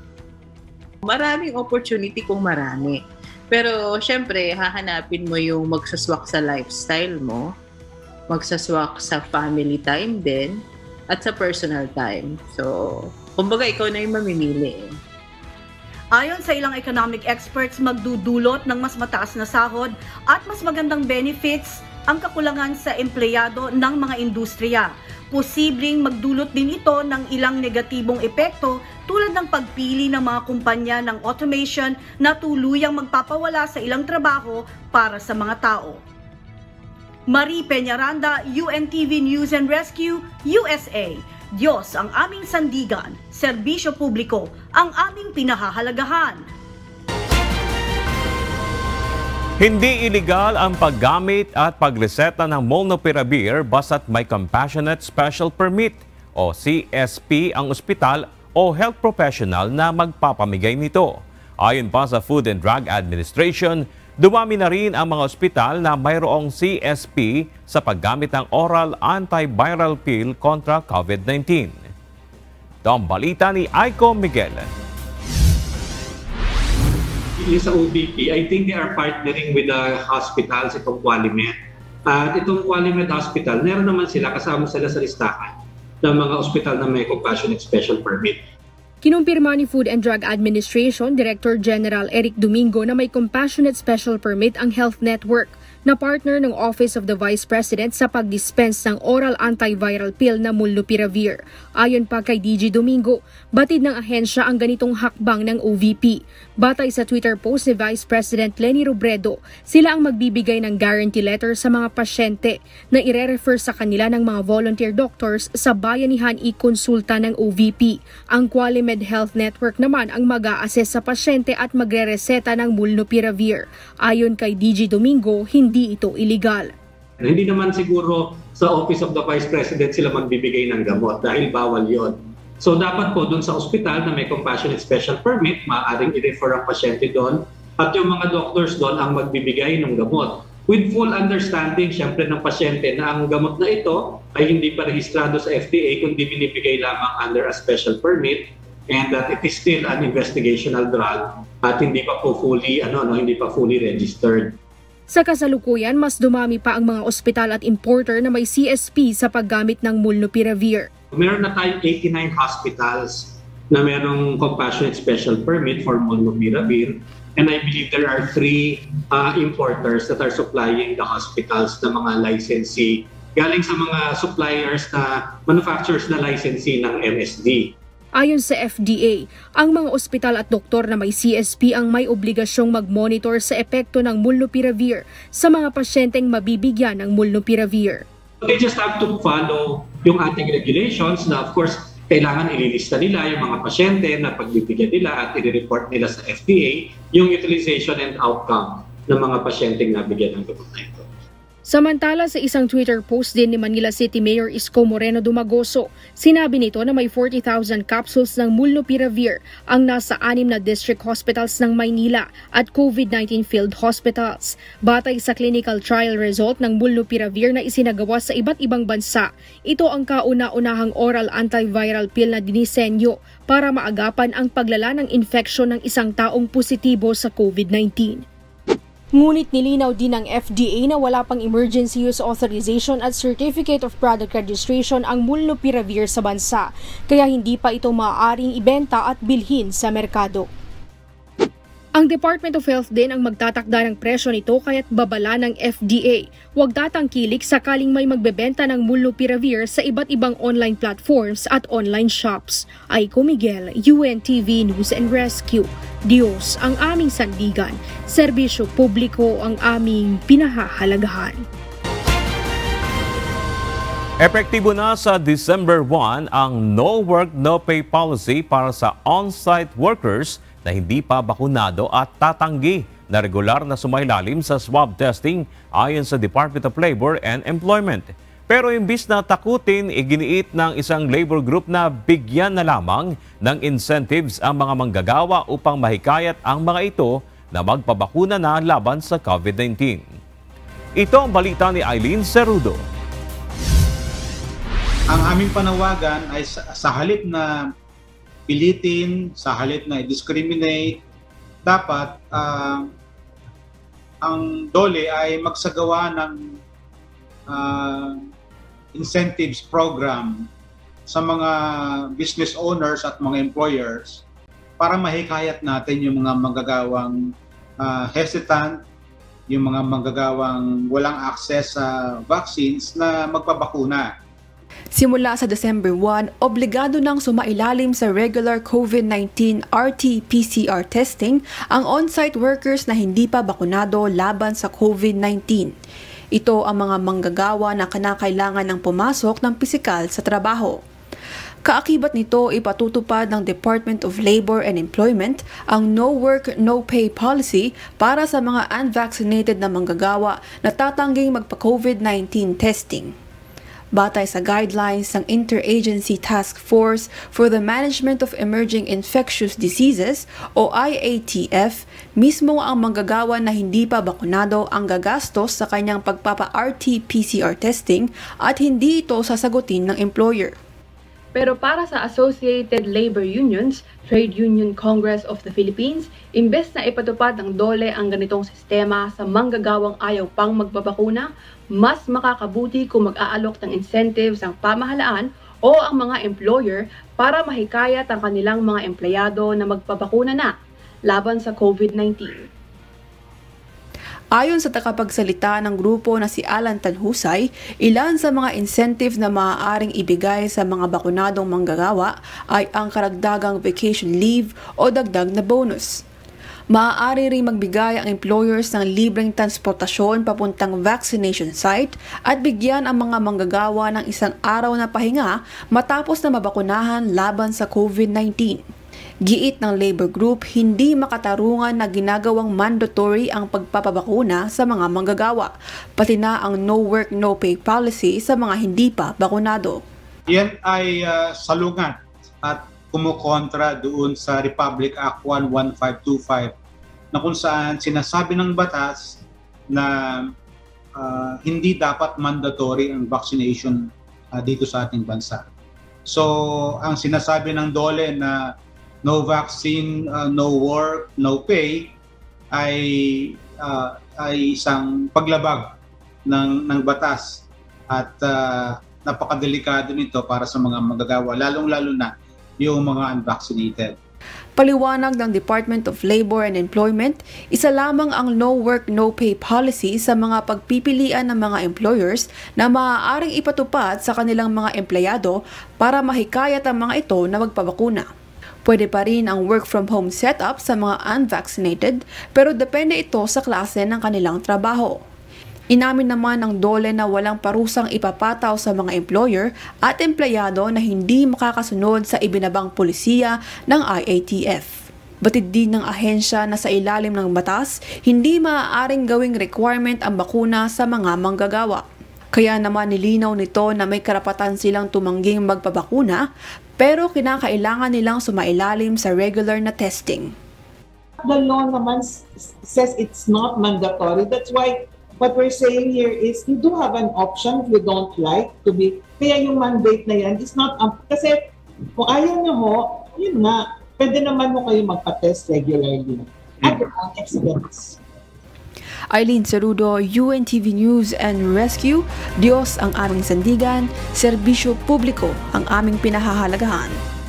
Maraming opportunity kung marami. Pero syempre, hahanapin mo yung magsaswak sa lifestyle mo, magsaswak sa family time din, at sa personal time. So, kumbaga ikaw na yung mamimili. Ayon sa ilang economic experts, magdudulot ng mas mataas na sahod at mas magandang benefits ang kakulangan sa empleyado ng mga industriya. Posibleng magdulot din ito ng ilang negatibong epekto tulad ng pagpili ng mga kumpanya ng automation na tuluyang magpapawala sa ilang trabaho para sa mga tao. Marie Peñaranda, U N T V News and Rescue, U S A. Diyos ang aming sandigan, serbisyo publiko ang aming pinahahalagahan. Hindi iligal ang paggamit at pagreseta ng Molnupiravir basta't may Compassionate Special Permit o C S P ang ospital o health professional na magpapamigay nito. Ayon pa sa Food and Drug Administration, dumami na rin ang mga ospital na mayroong C S P sa paggamit ng oral antiviral pill kontra COVID nineteen. Ito ang balita ni Aiko Miguel. Sa O B P, I think they are partnering with the hospitals, itong Qualimed. At itong Qualimed Hospital, meron naman sila, kasama sila sa listahan ng mga ospital na may Compassionate Special Permit. Kinumpirma ni Food and Drug Administration Director General Eric Domingo na may Compassionate Special Permit ang Health Network. na partner ng Office of the Vice President sa pag-dispense ng oral antiviral pill na Molnupiravir. Ayon pa kay D G Domingo, batid ng ahensya ang ganitong hakbang ng O V P. Batay sa Twitter post ni Vice President Leni Robredo, sila ang magbibigay ng guarantee letter sa mga pasyente na ire-refer sa kanila ng mga volunteer doctors sa bayanihan i-konsulta ng O V P. Ang Qualimed Health Network naman ang mag-a-assess sa pasyente at magre-reseta ng Molnupiravir. Ayon kay D G Domingo, hindi ito illegal. Hindi naman siguro sa Office of the Vice President sila magbibigay ng gamot dahil bawal yon. So dapat po doon sa ospital na may compassionate special permit, maaaring i-refer ang pasyente doon at yung mga doctors doon ang magbibigay ng gamot. With full understanding, syempre, ng pasyente na ang gamot na ito ay hindi pa rehistrado sa F D A kundi binibigay lamang under a special permit and that it is still an investigational drug at hindi pa po fully, ano, no, hindi pa fully registered. Sa kasalukuyan, mas dumami pa ang mga ospital at importer na may C S P sa paggamit ng Molnupiravir. Meron na tayong eighty-nine hospitals na merong compassionate special permit for Molnupiravir. And I believe there are three uh, importers that are supplying the hospitals na mga licensee galing sa mga suppliers na manufacturers na licensee ng M S D. Ayon sa F D A, ang mga ospital at doktor na may C S P ang may obligasyong mag-monitor sa epekto ng Molnupiravir sa mga pasyenteng mabibigyan ng Molnupiravir. They just have to follow yung ating regulations na of course kailangan ililista nila yung mga pasyente na pagbibigyan nila at i-report nila sa F D A yung utilization and outcome ng mga pasyenteng nabigyan ng gamot na ito. Samantala, sa isang Twitter post din ni Manila City Mayor Isko Moreno Dumagoso, sinabi nito na may forty thousand capsules ng Molnupiravir ang nasa anim na district hospitals ng Maynila at COVID nineteen field hospitals. Batay sa clinical trial result ng Molnupiravir na isinagawa sa iba't ibang bansa, ito ang kauna-unahang oral antiviral pill na dinisenyo para maagapan ang paglala ng infeksyon ng isang taong positibo sa COVID nineteen. Ngunit nilinaw din ng F D A na wala pang emergency use authorization at certificate of product registration ang Molnupiravir sa bansa, kaya hindi pa ito maaaring ibenta at bilhin sa merkado. Ang Department of Health din ang magtatakda ng presyo nito kaya't babala ng F D A. Huwag tatangkilik sakaling may magbebenta ng Molnupiravir sa iba't ibang online platforms at online shops. Aiko Miguel, U N T V News and Rescue. Diyos ang aming sandigan, serbisyo publiko ang aming pinahahalagahan. Epektibo na sa December first ang no work, no pay policy para sa on-site workers na hindi pa bakunado at tatanggi na regular na sumailalim sa swab testing ayon sa Department of Labor and Employment. Pero imbis na takutin, iginiit ng isang labor group na bigyan na lamang ng incentives ang mga manggagawa upang mahikayat ang mga ito na magpabakuna na laban sa COVID nineteen. Ito ang balita ni Eileen Cerudo. Ang aming panawagan ay sa, sa halip na pilitin, sa halip na i-discriminate, dapat uh, ang D O L E ay magsagawa ng uh, incentives program sa mga business owners at mga employers para mahikayat natin yung mga manggagawang uh, hesitant, yung mga manggagawang walang access sa vaccines na magpabakuna. Simula sa December first, obligado nang sumailalim sa regular COVID nineteen R T P C R testing ang on-site workers na hindi pa bakunado laban sa COVID nineteen. Ito ang mga manggagawa na kinakailangan ng pumasok ng pisikal sa trabaho. Kaakibat nito, ipatutupad ng Department of Labor and Employment ang no work, no pay policy para sa mga unvaccinated na manggagawa na tatangging magpa-COVID nineteen testing. Batay sa guidelines ng Interagency Task Force for the Management of Emerging Infectious Diseases o I A T F, mismo ang manggagawa na hindi pa bakunado ang gagastos sa kanyang pagpapa-R T P C R testing at hindi ito sasagutin ng employer. Pero para sa Associated Labor Unions, Trade Union Congress of the Philippines, imbes na ipatupad ng D O L E ang ganitong sistema sa manggagawang ayaw pang magbabakuna, mas makakabuti kung mag-aalok ng incentives ang pamahalaan o ang mga employer para mahikayat ang kanilang mga empleyado na magpabakuna na laban sa COVID nineteen. Ayon sa takapagsalita ng grupo na si Alan Tanhusay, ilan sa mga incentive na maaaring ibigay sa mga bakunadong manggagawa ay ang karagdagang vacation leave o dagdag na bonus. Maaari ring magbigay ang employers ng libreng transportasyon papuntang vaccination site at bigyan ang mga manggagawa ng isang araw na pahinga matapos na mabakunahan laban sa COVID nineteen. Giit ng labor group, hindi makatarungan na ginagawang mandatory ang pagpapabakuna sa mga manggagawa, pati na ang no work, no pay policy sa mga hindi pa bakunado. Yan ay uh, salungat at kumukontra doon sa Republic Act one one five two five na kung saan sinasabi ng batas na uh, hindi dapat mandatory ang vaccination uh, dito sa ating bansa. So, ang sinasabi ng DOLE na no vaccine, uh, no work, no pay ay uh, ay isang paglabag ng ng batas at uh, napakadelikado nito para sa mga manggagawa, lalong-lalo na yung mga unvaccinated. Paliwanag ng Department of Labor and Employment, isa lamang ang no work, no pay policy sa mga pagpipilian ng mga employers na maaaring ipatupad sa kanilang mga empleyado para mahikayat ang mga ito na magpabakuna. Pwede pa rin ang work from home setup sa mga unvaccinated, pero depende ito sa klase ng kanilang trabaho. Inamin naman ng DOLE na walang parusang ipapataw sa mga employer at empleyado na hindi makakasunod sa ibinabang polisiya ng I A T F. Batid din ng ahensya na sa ilalim ng batas, hindi maaaring gawing requirement ang bakuna sa mga manggagawa. Kaya naman nilinaw nito na may karapatan silang tumangging magpabakuna, pero kinakailangan nilang sumailalim sa regular na testing. The law naman says it's not mandatory. That's why what we're saying here is you do have an option if you don't like to be. Kaya yung mandate na yan is not, um, kasi kung ayaw nyo mo, yun na, pwede naman mo kayo magpa-test regularly. At ang accidents. Eileen Cerudo, U N T V News and Rescue. Diyos ang aming sandigan, serbisyo publiko ang aming pinahahalagahan.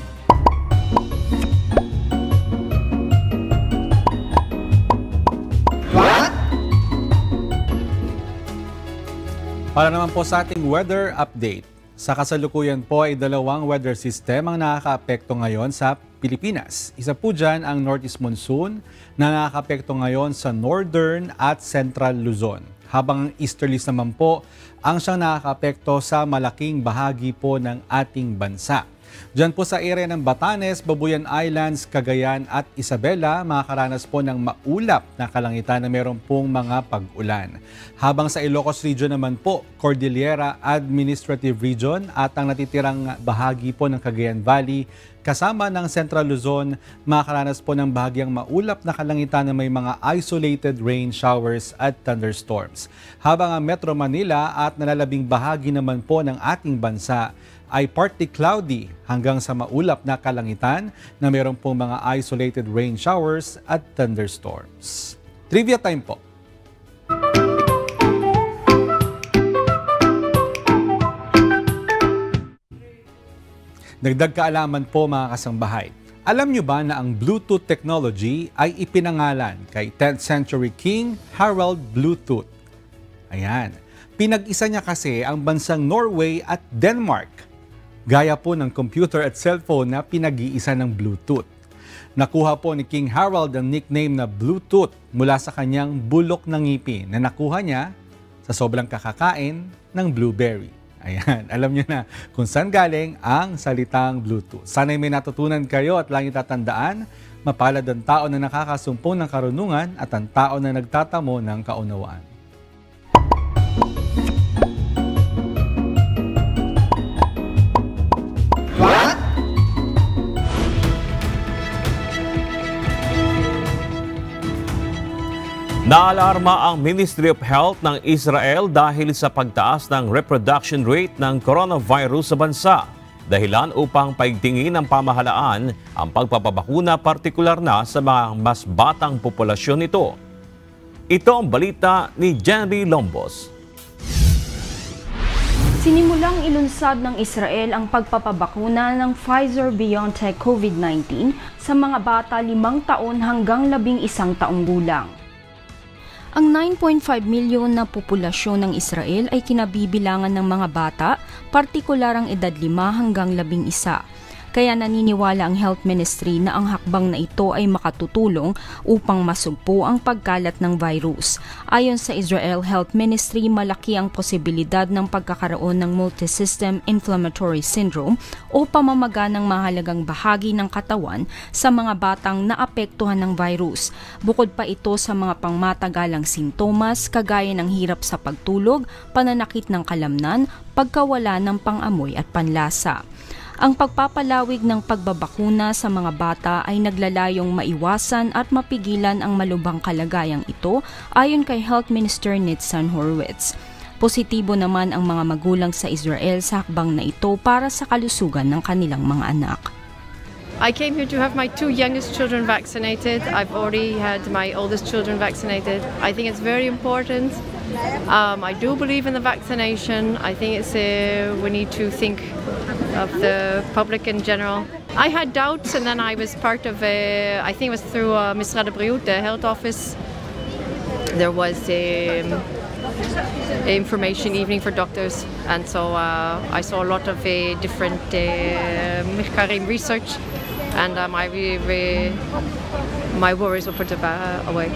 Para naman po sa ating weather update. Sa kasalukuyan po ay dalawang weather system ang nakakaapekto ngayon sa Pilipinas. Isa po dyan ang northeast monsoon na nakakaapekto ngayon sa northern at central Luzon. Habang ang easterlies naman po ang siyang nakakaapekto sa malaking bahagi po ng ating bansa. Diyan po sa area ng Batanes, Babuyan Islands, Cagayan at Isabela, makakaranas po ng maulap na kalangitan na meron pong mga pag-ulan. Habang sa Ilocos Region naman po, Cordillera Administrative Region at ang natitirang bahagi po ng Cagayan Valley, kasama ng Central Luzon, makakaranas po ng bahagyang maulap na kalangitan na may mga isolated rain showers at thunderstorms. Habang ang Metro Manila at nalalabing bahagi naman po ng ating bansa ay partly cloudy hanggang sa maulap na kalangitan na mayroon pong mga isolated rain showers at thunderstorms. Trivia time po. Dagdag kaalaman po mga kasambahay. Alam niyo ba na ang Bluetooth technology ay ipinangalan kay tenth century King Harald Bluetooth? Ayan. Pinag-isa niya kasi ang bansang Norway at Denmark. Gaya po ng computer at cellphone na pinag-iisa ng Bluetooth. Nakuha po ni King Harald ang nickname na Bluetooth mula sa kanyang bulok ng ngipin na nakuha niya sa sobrang kakakain ng blueberry. Ayan, alam niyo na kung saan galing ang salitang Bluetooth. Sana'y may natutunan kayo at laging tatandaan, mapalad ang tao na nakakasumpong ng karunungan at ang tao na nagtatamo ng kaunawaan. Naalarma ang Ministry of Health ng Israel dahil sa pagtaas ng reproduction rate ng coronavirus sa bansa. Dahilan upang paigtingin ng pamahalaan ang pagpapabakuna partikular na sa mga mas batang populasyon nito. Ito ang balita ni Jenny Lombos. Sinimulang ilunsad ng Israel ang pagpapabakuna ng Pfizer-BioNTech COVID nineteen sa mga bata limang taon hanggang labing isang taong gulang. Ang nine point five milyon na populasyon ng Israel ay kinabibilangan ng mga bata, partikular ang edad lima hanggang labing isa. Kaya naniniwala ang Health Ministry na ang hakbang na ito ay makatutulong upang masugpo ang pagkalat ng virus. Ayon sa Israel Health Ministry, malaki ang posibilidad ng pagkakaroon ng multisystem inflammatory syndrome o pamamaga ng mahalagang bahagi ng katawan sa mga batang naapektuhan ng virus. Bukod pa ito sa mga pangmatagalang sintomas kagaya ng hirap sa pagtulog, pananakit ng kalamnan, pagkawala ng pangamoy at panlasa. Ang pagpapalawig ng pagbabakuna sa mga bata ay naglalayong maiwasan at mapigilan ang malubhang kalagayang ito ayon kay Health Minister Nitzan Horowitz. Positibo naman ang mga magulang sa Israel sa hakbang na ito para sa kalusugan ng kanilang mga anak. I came here to have my two youngest children vaccinated. I've already had my oldest children vaccinated. I think it's very important. Um, I do believe in the vaccination. I think it's uh, we need to think of the public in general. I had doubts, and then I was part of a, I think it was through uh, Misrad Abriut, the health office. There was a um, information evening for doctors, and so uh, I saw a lot of uh, different uh, research, and um, I really, really, my worries were put away.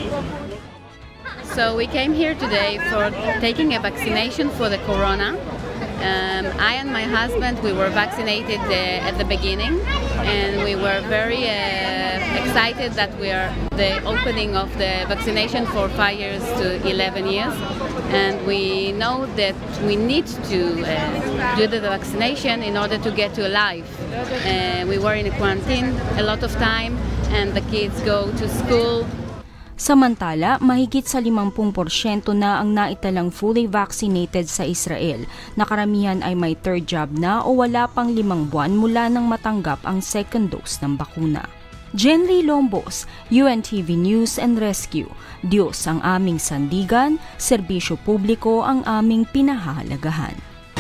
So we came here today for taking a vaccination for the corona. Um, I and my husband, we were vaccinated uh, at the beginning, and we were very uh, excited that we are the opening of the vaccination for five years to eleven years, and we know that we need to uh, do the vaccination in order to get to life. Uh, we were in a quarantine a lot of time, and the kids go to school. Samantala, mahigit sa limampu porsyento na ang naitalang fully vaccinated sa Israel, na karamihan ay may third jab na o wala pang limang buwan mula nang matanggap ang second dose ng bakuna. Jenry Lombos, U N T V News and Rescue. Diyos ang aming sandigan, serbisyo publiko ang aming pinahahalagahan.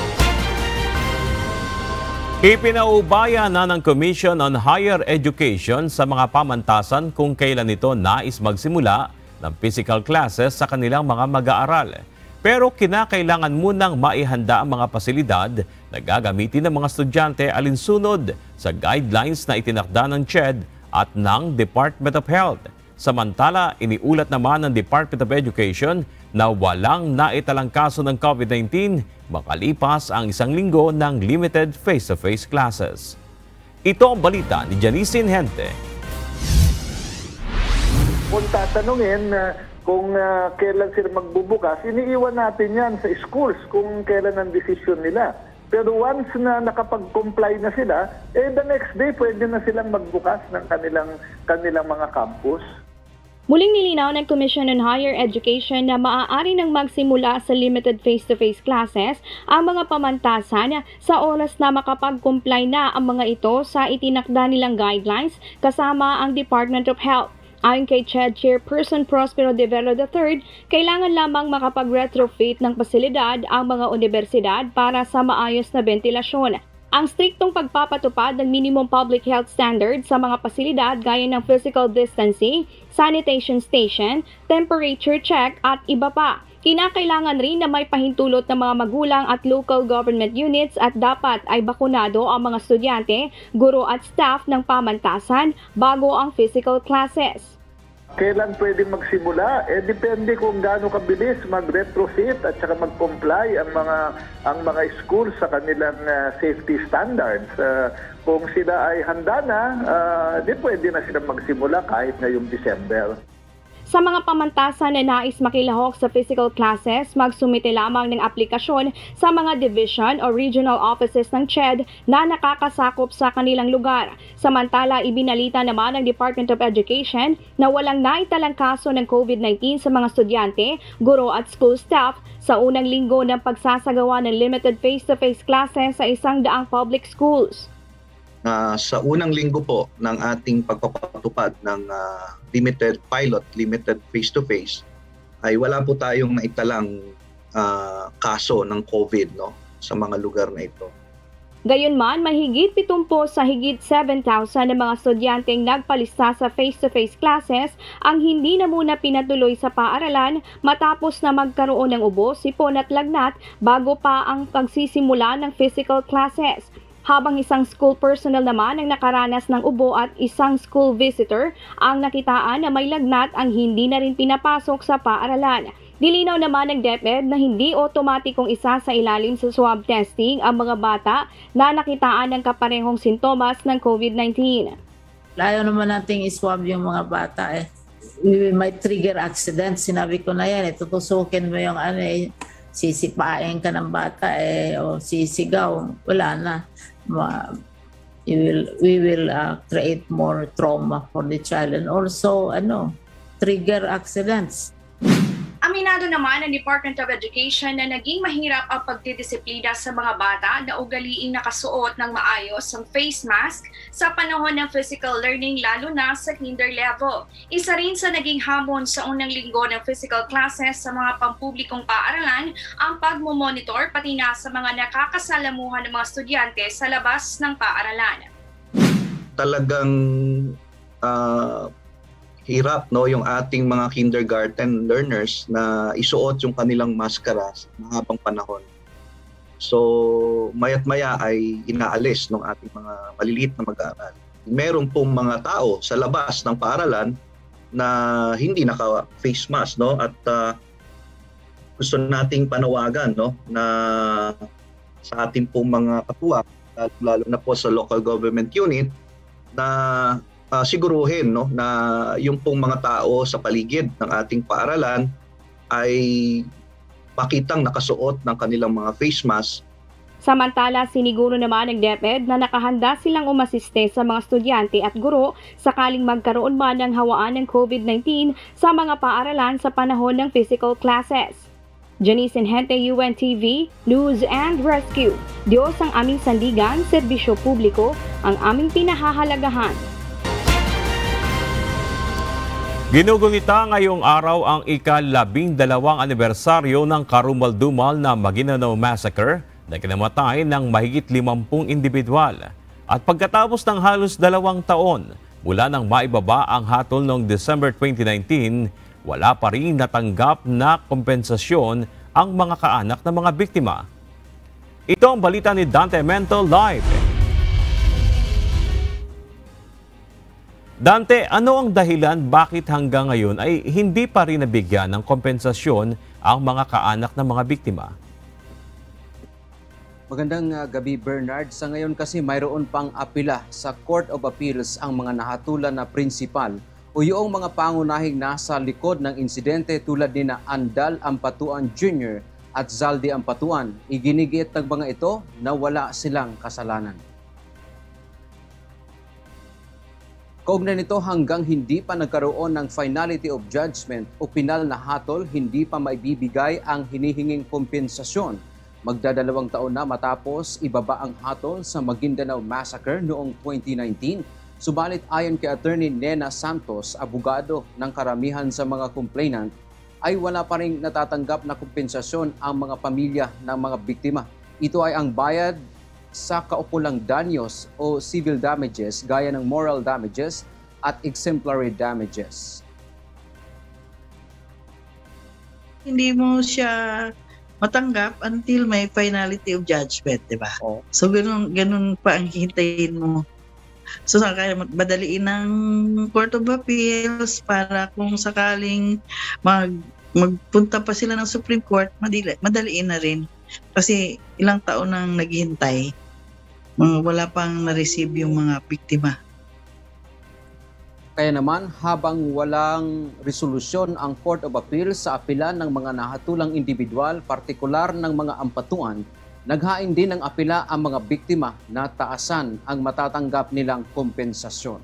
Ipinaubaya na ng Commission on Higher Education sa mga pamantasan kung kailan ito nais magsimula ng physical classes sa kanilang mga mag-aaral. Pero kinakailangan munang maihanda ang mga pasilidad na gagamitin ng mga estudyante alinsunod sa guidelines na itinakda ng C H E D at ng Department of Health. Samantala, iniulat naman ng Department of Education na walang naitalang kaso ng COVID nineteen makalipas ang isang linggo ng limited face-to-face classes. Ito ang balita ni Janice Hente. Kung tatanungin uh, kung uh, kailan sila magbubukas, iniiwan natin yan sa schools kung kailan ang desisyon nila. Pero once na nakapag-comply na sila, eh the next day pwede na silang magbukas ng kanilang, kanilang mga campus. Muling nilinaw ng Commission on Higher Education na maaari nang magsimula sa limited face-to-face classes ang mga pamantasan sa oras na makapag-comply na ang mga ito sa itinakda nilang guidelines kasama ang Department of Health. Ayon kay C H E D Chairperson Prospero De Velo the third, kailangan lamang makapag-retrofit ng pasilidad ang mga universidad para sa maayos na ventilasyon. Ang striktong pagpapatupad ng minimum public health standards sa mga pasilidad gaya ng physical distancing, sanitation station, temperature check at iba pa. Kinakailangan rin na may pahintulot ng mga magulang at local government units at dapat ay bakunado ang mga estudyante, guro at staff ng pamantasan bago ang physical classes. Kailan pwede magsimula? Eh depende kung gaano kabilis mag-retrofit at saka mag-comply ang mga ang mga schools sa kanilang uh, safety standards. Uh, kung sila ay handa na, uh, di pwede na sila magsimula kahit ngayong December. Sa mga pamantasan na nais makilahok sa physical classes, magsumite lamang ng aplikasyon sa mga division o regional offices ng C H E D na nakakasakop sa kanilang lugar. Samantala, ibinalita naman ng Department of Education na walang naitalang kaso ng COVID nineteen sa mga estudyante, guro at school staff sa unang linggo ng pagsasagawa ng limited face-to-face classes sa isang daang public schools. Uh, sa unang linggo po ng ating pagpapatupad ng uh, limited pilot, limited face-to-face, ay wala po tayong naitalang uh, kaso ng COVID no, sa mga lugar na ito. Gayunman, mahigit pitumpo sa higit seven thousand na mga estudyanteng nagpalista sa face-to-face classes ang hindi na muna pinatuloy sa paaralan matapos na magkaroon ng ubo, sipon at lagnat bago pa ang pagsisimula ng physical classes. Habang isang school personnel naman ang nakaranas ng ubo at isang school visitor ang nakitaan na may lagnat ang hindi na rin pinapasok sa paaralan. Dilinaw naman ng DepEd na hindi otomatikong isa sa ilalim sa swab testing ang mga bata na nakitaan ng kaparehong sintomas ng COVID nineteen. Ayaw naman nating iswab yung mga bata eh. We might trigger accident. Sinabi ko na yan, eh, tutusukin mo yung ano eh, sisipain ka ng bata eh, o sisigaw. Wala na. Ma- we will, we will uh, create more trauma for the child and also ano, trigger accidents. Aminado naman ang Department of Education na naging mahirap ang pagdidisiplina sa mga bata na ugaliing nakasuot ng maayos ang face mask sa panahon ng physical learning lalo na sa kinder level. Isa rin sa naging hamon sa unang linggo ng physical classes sa mga pampublikong paaralan ang pagmumonitor pati na sa mga nakakasalamuhan ng mga estudyante sa labas ng paaralan. Talagang uh, hirap no yung ating mga kindergarten learners na isuot yung kanilang maskara sa mahabang panahon. So mayat maya ay inaalis ng ating mga maliliit na mag-aaral. Meron pong mga tao sa labas ng paaralan na hindi naka-face mask no at uh, gusto nating panawagan no na sa ating pong mga katuwa lalo na po sa local government unit na Uh, siguruhin no na yung pong mga tao sa paligid ng ating paaralan ay makitang nakasuot ng kanilang mga face mask. Samantala, siniguro naman ng DepEd na nakahanda silang umasiste sa mga estudyante at guro sakaling magkaroon man ng hawaan ng COVID nineteen sa mga paaralan sa panahon ng physical classes. Janice Inhente, U N T V, News and Rescue. Diyos ang aming sandigan, serbisyo publiko ang aming pinahahalagahan. Ginugungita ngayong araw ang ikalabing dalawang anibersaryo ng karumal-dumal na Maguindanao Massacre na kinamatay ng mahigit limampung individual. At pagkatapos ng halos dalawang taon mula nang maibaba ang hatol noong December twenty nineteen, wala pa rin natanggap na kompensasyon ang mga kaanak ng mga biktima. Ito ang balita ni Dante Mento live. Dante, ano ang dahilan bakit hanggang ngayon ay hindi pa rin nabigyan ng kompensasyon ang mga kaanak ng mga biktima? Magandang uh, gabi Bernard. Sa ngayon kasi mayroon pang apila sa Court of Appeals ang mga nahatulan na prinsipal o yung mga pangunahing nasa likod ng insidente tulad ni na Andal Ampatuan Junior at Zaldi Ampatuan. Iginigit ng mga ito na wala silang kasalanan. Kaugnay nito hanggang hindi pa nagkaroon ng finality of judgment o pinal na hatol, hindi pa maibibigay ang hinihinging kompensasyon. Magdadalawang taon na matapos ibaba ang hatol sa Maguindanao Massacre noong twenty nineteen. Subalit ayon kay Attorney Nena Santos, abogado ng karamihan sa mga complainant, ay wala pa rin natatanggap na kompensasyon ang mga pamilya ng mga biktima. Ito ay ang bayad sa kaukulang danyos o civil damages gaya ng moral damages at exemplary damages. Hindi mo siya matanggap until may finality of judgment, di ba? Oh. So ganun, ganun pa ang hihintayin mo. So kaya madaliin ng Court of Appeals para kung sakaling mag, magpunta pa sila ng Supreme Court, madali, madaliin na rin. Kasi ilang taon nang naghihintay, mga wala pang na-receive yung mga biktima. Kaya naman, habang walang resolusyon ang Court of Appeals sa apila ng mga nahatulang individual, partikular ng mga ampatuan, naghain din ng apila ang mga biktima na taasan ang matatanggap nilang kompensasyon.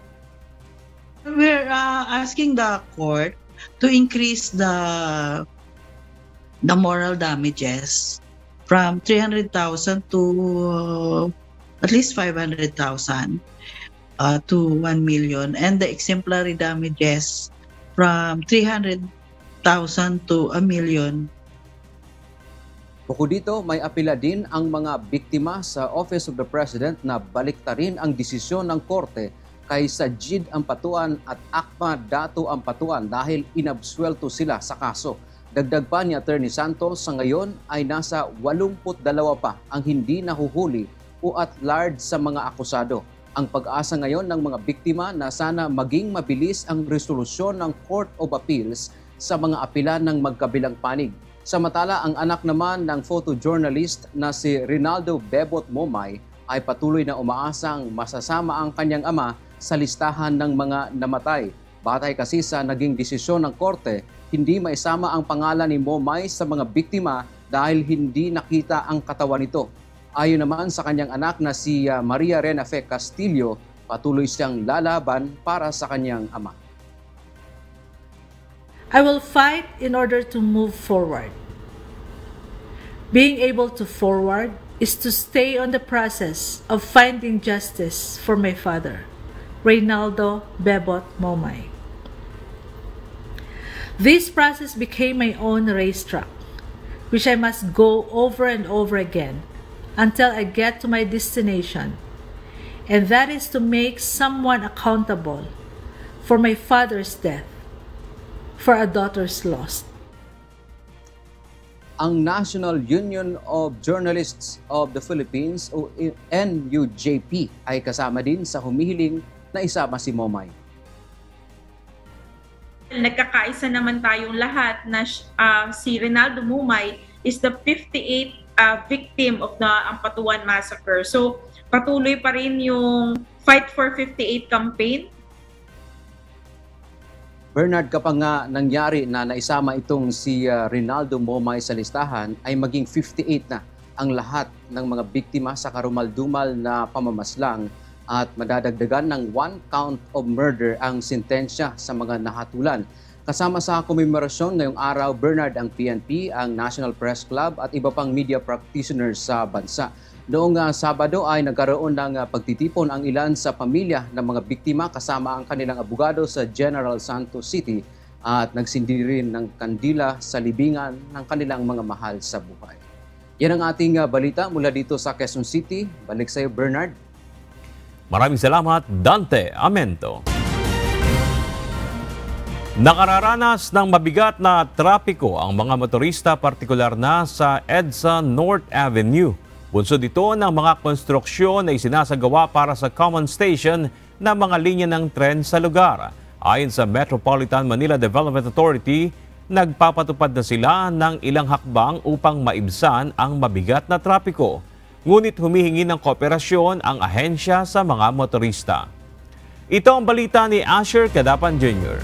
We're uh, asking the court to increase the the moral damages from three hundred thousand to uh, at least five hundred thousand uh, to one million, and the exemplary damages from three hundred thousand to a million. Bukod dito, may apela din ang mga biktima sa Office of the President na baliktarin ang desisyon ng korte kay Sajid Ampatuan at Akma Datu Ampatuan dahil inabsuelto sila sa kaso. Dagdag pa ni Attorney Santos, sa ngayon ay nasa walumput dalawa pa ang hindi nahuhuli o at large sa mga akusado. Ang pag-asa ngayon ng mga biktima na sana maging mabilis ang resolusyon ng Court of Appeals sa mga apela ng magkabilang panig. Samantala, ang anak naman ng photojournalist na si Rinaldo Bebot Momay ay patuloy na umaasang masasama ang kanyang ama sa listahan ng mga namatay. Batay kasi sa naging desisyon ng korte, hindi maisama ang pangalan ni Momay sa mga biktima dahil hindi nakita ang katawan nito. Ayon naman sa kanyang anak na si Maria Rena Fe Castillo, patuloy siyang lalaban para sa kanyang ama. I will fight in order to move forward. Being able to forward is to stay on the process of finding justice for my father, Reynaldo Bebot Momay. This process became my own racetrack, which I must go over and over again until I get to my destination, and that is to make someone accountable for my father's death, for a daughter's loss. Ang National Union of Journalists of the Philippines o N U J P ay kasama din sa humihiling na isama si Momay. Nagkakaisa naman tayong lahat na uh, si Rinaldo Momay is the fifty-eighth uh, victim of the Ampatuan Massacre. So patuloy pa rin yung Fight for fifty-eight campaign. Bernard, kapag nga nangyari na naisama itong si uh, Rinaldo Momay sa listahan, ay maging fifty-eight na ang lahat ng mga biktima sa karumaldumal na pamamaslang at madadagdagan ng one count of murder ang sentensya sa mga nahatulan. Kasama sa komemorasyon ngayong araw, Bernard, ang P N P, ang National Press Club at iba pang media practitioners sa bansa. Noong uh, Sabado ay nagkaroon ng uh, pagtitipon ang ilan sa pamilya ng mga biktima kasama ang kanilang abogado sa General Santos City at nagsindi rin ng kandila sa libingan ng kanilang mga mahal sa buhay. Yan ang ating uh, balita mula dito sa Quezon City. Balik sa iyo, Bernard. Maraming salamat, Dante Amento. Nakararanas ng mabigat na trapiko ang mga motorista, partikular na sa EDSA North Avenue. Bunsod ito ng mga konstruksyon na isinasagawa para sa common station na mga linya ng tren sa lugar. Ayon sa Metropolitan Manila Development Authority, nagpapatupad na sila ng ilang hakbang upang maibsan ang mabigat na trapiko. Ngunit humihingi ng kooperasyon ang ahensya sa mga motorista. Ito ang balita ni Asher Cadapan Junior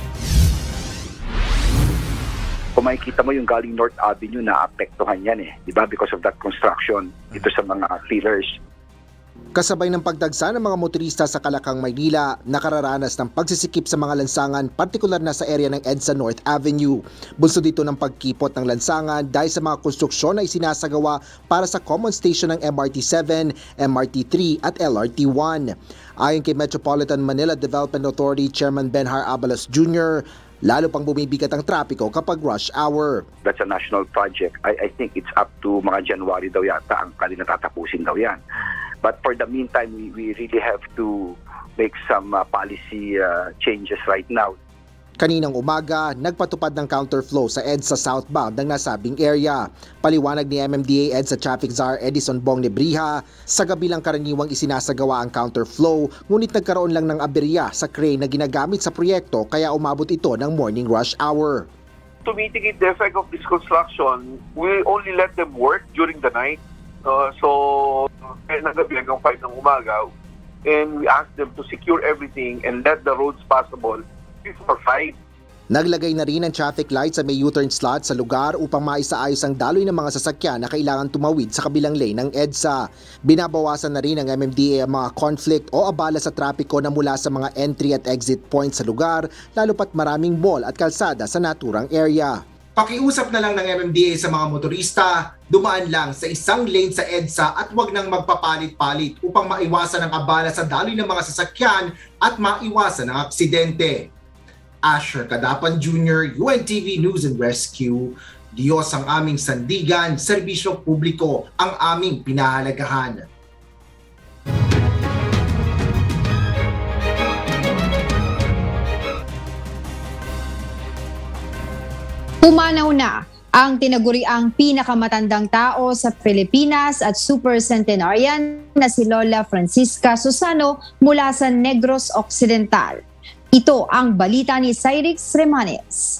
Kung makikita mo yung galing North Avenue, na apektuhan yan eh, di ba? Because of that construction dito sa mga pillars. Kasabay ng pagdagsa ng mga motorista sa Kalakang, Maynila, nakararanas ng pagsisikip sa mga lansangan, partikular na sa area ng EDSA North Avenue. Bunso dito ng pagkipot ng lansangan dahil sa mga konstruksyon na isinasagawa para sa common station ng M R T seven, M R T three at L R T one. Ayon kay Metropolitan Manila Development Authority Chairman Benhar Abalos Junior, lalo pang bumibigat ang trapiko kapag rush hour. That's a national project. I, I think it's up to mga January daw yata ang kanila tatapusin daw yan. But for the meantime, we, we really have to make some uh, policy uh, changes right now. Kaninang umaga, nagpatupad ng counterflow sa EDSA southbound ng nasabing area. Paliwanag ni M M D A EDSA Traffic Czar Edison Bong Nebrija, sa gabi lang karaniwang isinasagawa ang counterflow, ngunit nagkaroon lang ng aberya sa crane na ginagamit sa proyekto kaya umabot ito ng morning rush hour. To mitigate the effect of this construction, we only let them work during the night. Uh, so, kaya nagabi hanggang five ng umaga, and we ask them to secure everything and let the roads passable before five. Naglagay na rin ng traffic light sa may U-turn slot sa lugar upang maisaayos ang daloy ng mga sasakyan na kailangan tumawid sa kabilang lane ng EDSA. Binabawasan na rin ng M M D A ang mga conflict o abala sa trapiko na mula sa mga entry at exit points sa lugar, lalo pat maraming mall at kalsada sa naturang area. Pakiusap na lang ng M M D A sa mga motorista, dumaan lang sa isang lane sa EDSA at huwag nang magpapalit-palit upang maiwasan ang abala sa daloy ng mga sasakyan at maiwasan ang aksidente. Asher Cadapan Junior, U N T V News and Rescue, Diyos ang aming sandigan, serbisyo publiko ang aming pinahalagahan. Pumanaw na ang tinaguriang pinakamatandang tao sa Pilipinas at super centenarian na si Lola Francisca Susano mula sa Negros Occidental. Ito ang balita ni Cyrix Remanes.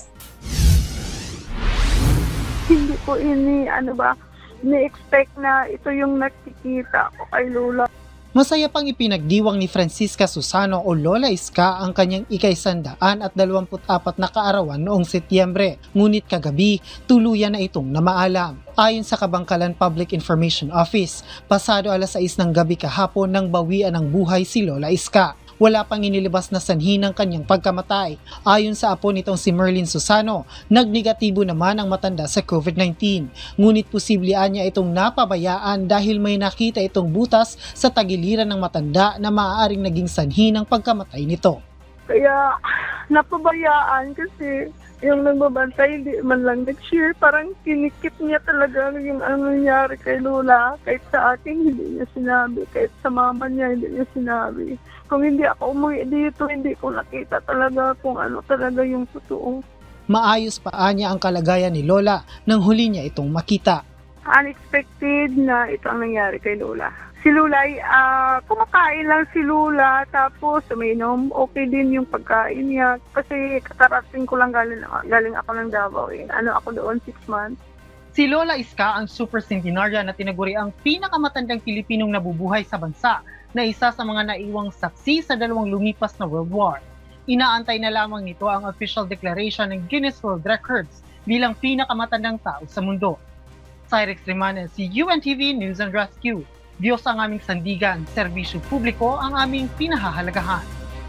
Hindi ko ini, ano ba, ni-expect na ito yung nakikita ko kay Lola. Masaya pang ipinagdiwang ni Francisca Susano o Lola Iska ang kanyang ikaisandaan at dalawamput apat na kaarawan noong Setyembre. Ngunit kagabi, tuluyan na itong namaalam. Ayon sa Kabangkalan Public Information Office, pasado alas sais ng gabi kahapon nang bawian ng buhay si Lola Iska. Wala pang inilabas na sanhi ng kanyang pagkamatay. Ayon sa apo nitong si Merlin Susano, nagnegatibo naman ang matanda sa COVID nineteen. Ngunit posibleyaan niya itong napabayaan dahil may nakita itong butas sa tagiliran ng matanda na maaaring naging sanhi ng pagkamatay nito. Kaya napabayaan kasi yung nagbabantay hindi man lang nag-share. Parang kinikip niya talaga yung ano nangyari kay Lola. Kahit sa akin hindi niya sinabi. Kahit sa mama niya hindi niya sinabi. Kung hindi ako umuwi dito, hindi ko nakita talaga kung ano talaga yung totoo. Maayos pa niya ang kalagayan ni Lola nang huli niya itong makita. Unexpected na ito ang nangyari kay Lola. Si Lola ay uh, kumakain lang si Lola tapos uminom. Okay din yung pagkain niya kasi kakarating ko lang galing, galing ako ng Davao. Eh. Ano ako doon, six months. Si Lola Iska ang super centenarian na tinaguri ang pinakamatandang Pilipinong nabubuhay sa bansa na isa sa mga naiwang saksi sa dalawang lumipas na World War. Inaantay na lamang nito ang official declaration ng Guinness World Records bilang pinakamatandang tao sa mundo. Cyrix Remanes, U N T V News and Rescue. Diyos ang aming sandigan, serbisyo publiko ang aming pinahahalagahan.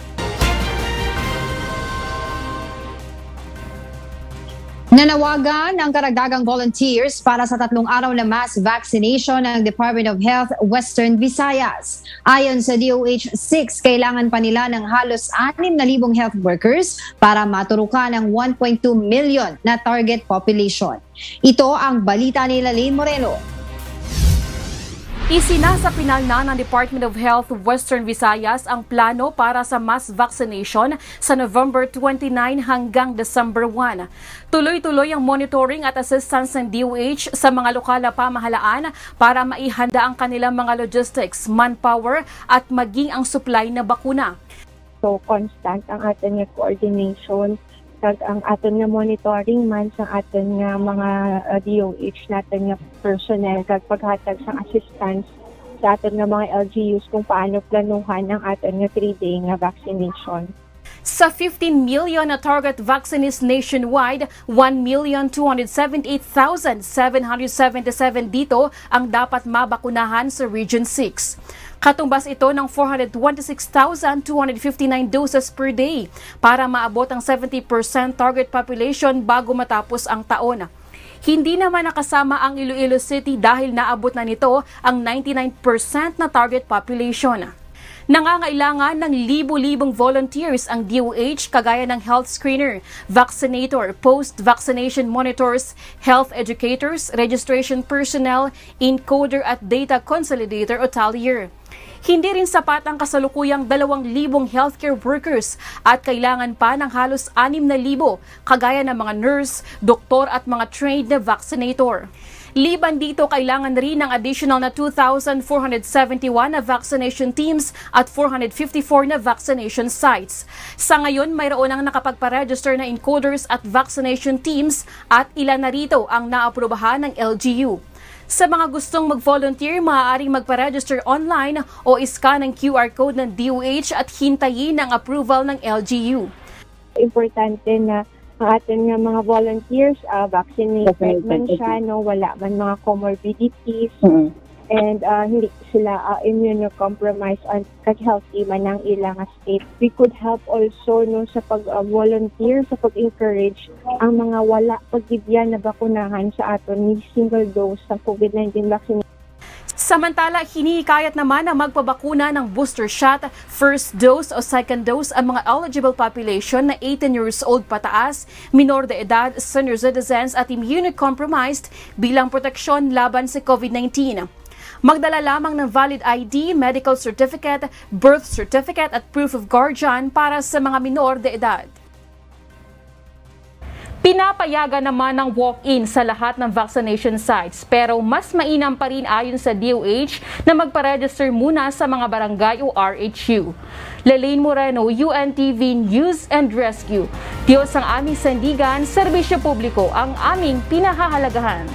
Nanawagan ng karagdagang volunteers para sa tatlong araw na mass vaccination ng Department of Health Western Visayas. Ayon sa D O H six, kailangan pa nila ng halos anim na libong health workers para maturukan ang one point two million na target population. Ito ang balita ni Lalaine Moreno. Isinasapinal na ng Department of Health Western Visayas ang plano para sa mass vaccination sa November twenty-nine hanggang December one. Tuloy-tuloy ang monitoring at assistance ng D O H sa mga lokal na pamahalaan para maihanda ang kanilang mga logistics, manpower at maging ang supply na bakuna. So constant ang ating coordination kag ang aton nga monitoring man sa aton nga mga uh, D O H natin nga personnel kag paghatag sa assistance sa aton nga mga L G Us kung paano planuhan ang aton nga three-day nga vaccination. Sa fifteen million na target vaccines nationwide, one million two hundred seventy-eight thousand seven hundred seventy-seven dito ang dapat mabakunahan sa Region six. Katumbas ito ng four hundred twenty-six thousand two hundred fifty-nine doses per day para maabot ang seventy percent target population bago matapos ang taon. Hindi naman nakasama ang Iloilo City dahil naabot na nito ang ninety-nine percent na target population. Nangangailangan ng libo-libong volunteers ang D O H kagaya ng health screener, vaccinator, post-vaccination monitors, health educators, registration personnel, encoder at data consolidator o tallier. Hindi rin sapat ang kasalukuyang dalawang libong healthcare workers at kailangan pa ng halos anim na libo kagaya ng mga nurse, doktor at mga trained na vaccinator. Liban dito, kailangan rin ng additional na two thousand four hundred seventy-one na vaccination teams at four hundred fifty-four na vaccination sites. Sa ngayon, mayroon ang nakapagparegister na encoders at vaccination teams at ilan na rito ang naaprubahan ng L G U. Sa mga gustong mag-volunteer, maaaring magparegister online o iskan ang Q R code ng D O H at hintayin ang approval ng L G U. Importante na ang ating nga mga volunteers, uh, vaccinated man siya, no, wala man mga comorbidities, mm-hmm. and uh, hindi sila uh, immunocompromised at healthy man ang ilang state. We could help also no, sa pag-volunteer, uh, sa pag-encourage ang mga wala pagbibigyan na bakunahan sa aton ni single dose sa COVID nineteen vaccine. Samantala, hinihikayat naman na magpabakuna ng booster shot, first dose o second dose ang mga eligible population na eighteen years old pataas, minor de edad, senior citizens at immunocompromised bilang proteksyon laban sa COVID nineteen. Magdala lamang ng valid I D, medical certificate, birth certificate at proof of guardian para sa mga minor de edad. Pinapayagan naman ng walk-in sa lahat ng vaccination sites pero mas mainam pa rin ayon sa D O H na magpa-register muna sa mga barangay o R H U. Lelaine Moreno, U N T V News and Rescue. Diyos ang aming sandigan, serbisyo publiko ang aming pinahahalagahan.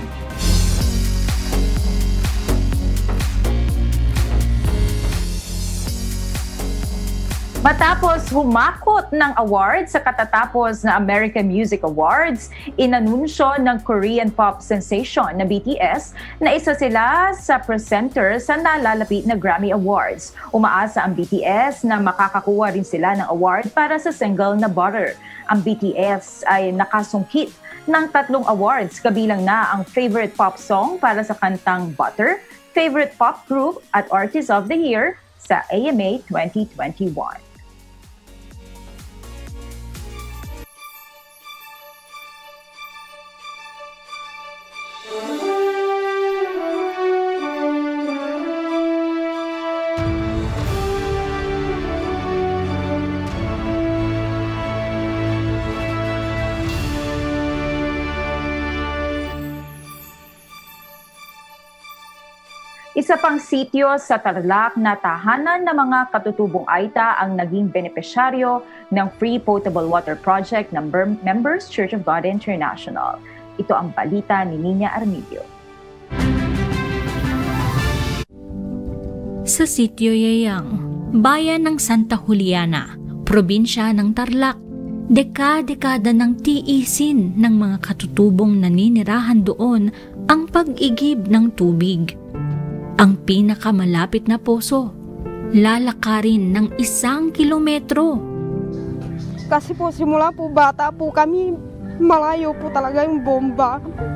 Matapos humakot ng award sa katatapos na American Music Awards, inanunsyo ng Korean pop sensation na B T S na isa sila sa presenter sa nalalapit na Grammy Awards. Umaasa ang B T S na makakakuha rin sila ng award para sa single na Butter. Ang B T S ay nakasungkit ng tatlong awards, kabilang na ang Favorite Pop Song para sa kantang Butter, Favorite Pop Group at Artist of the Year sa A M A twenty twenty-one. Isa pang sitio sa Tarlac na tahanan ng mga katutubong Aita ang naging benepisyaryo ng Free Potable Water Project ng Members Church of God International. Ito ang balita ni Nina Armilio. Sa sitio Yayang, bayan ng Santa Juliana, probinsya ng Tarlac, deka-dekada ng tiisin ng mga katutubong naninirahan doon ang pag-igib ng tubig. Ang pinakamalapit na poso, lalakarin ng isang kilometro. Kasi po simula po bata po kami, malayo po talaga yung bomba.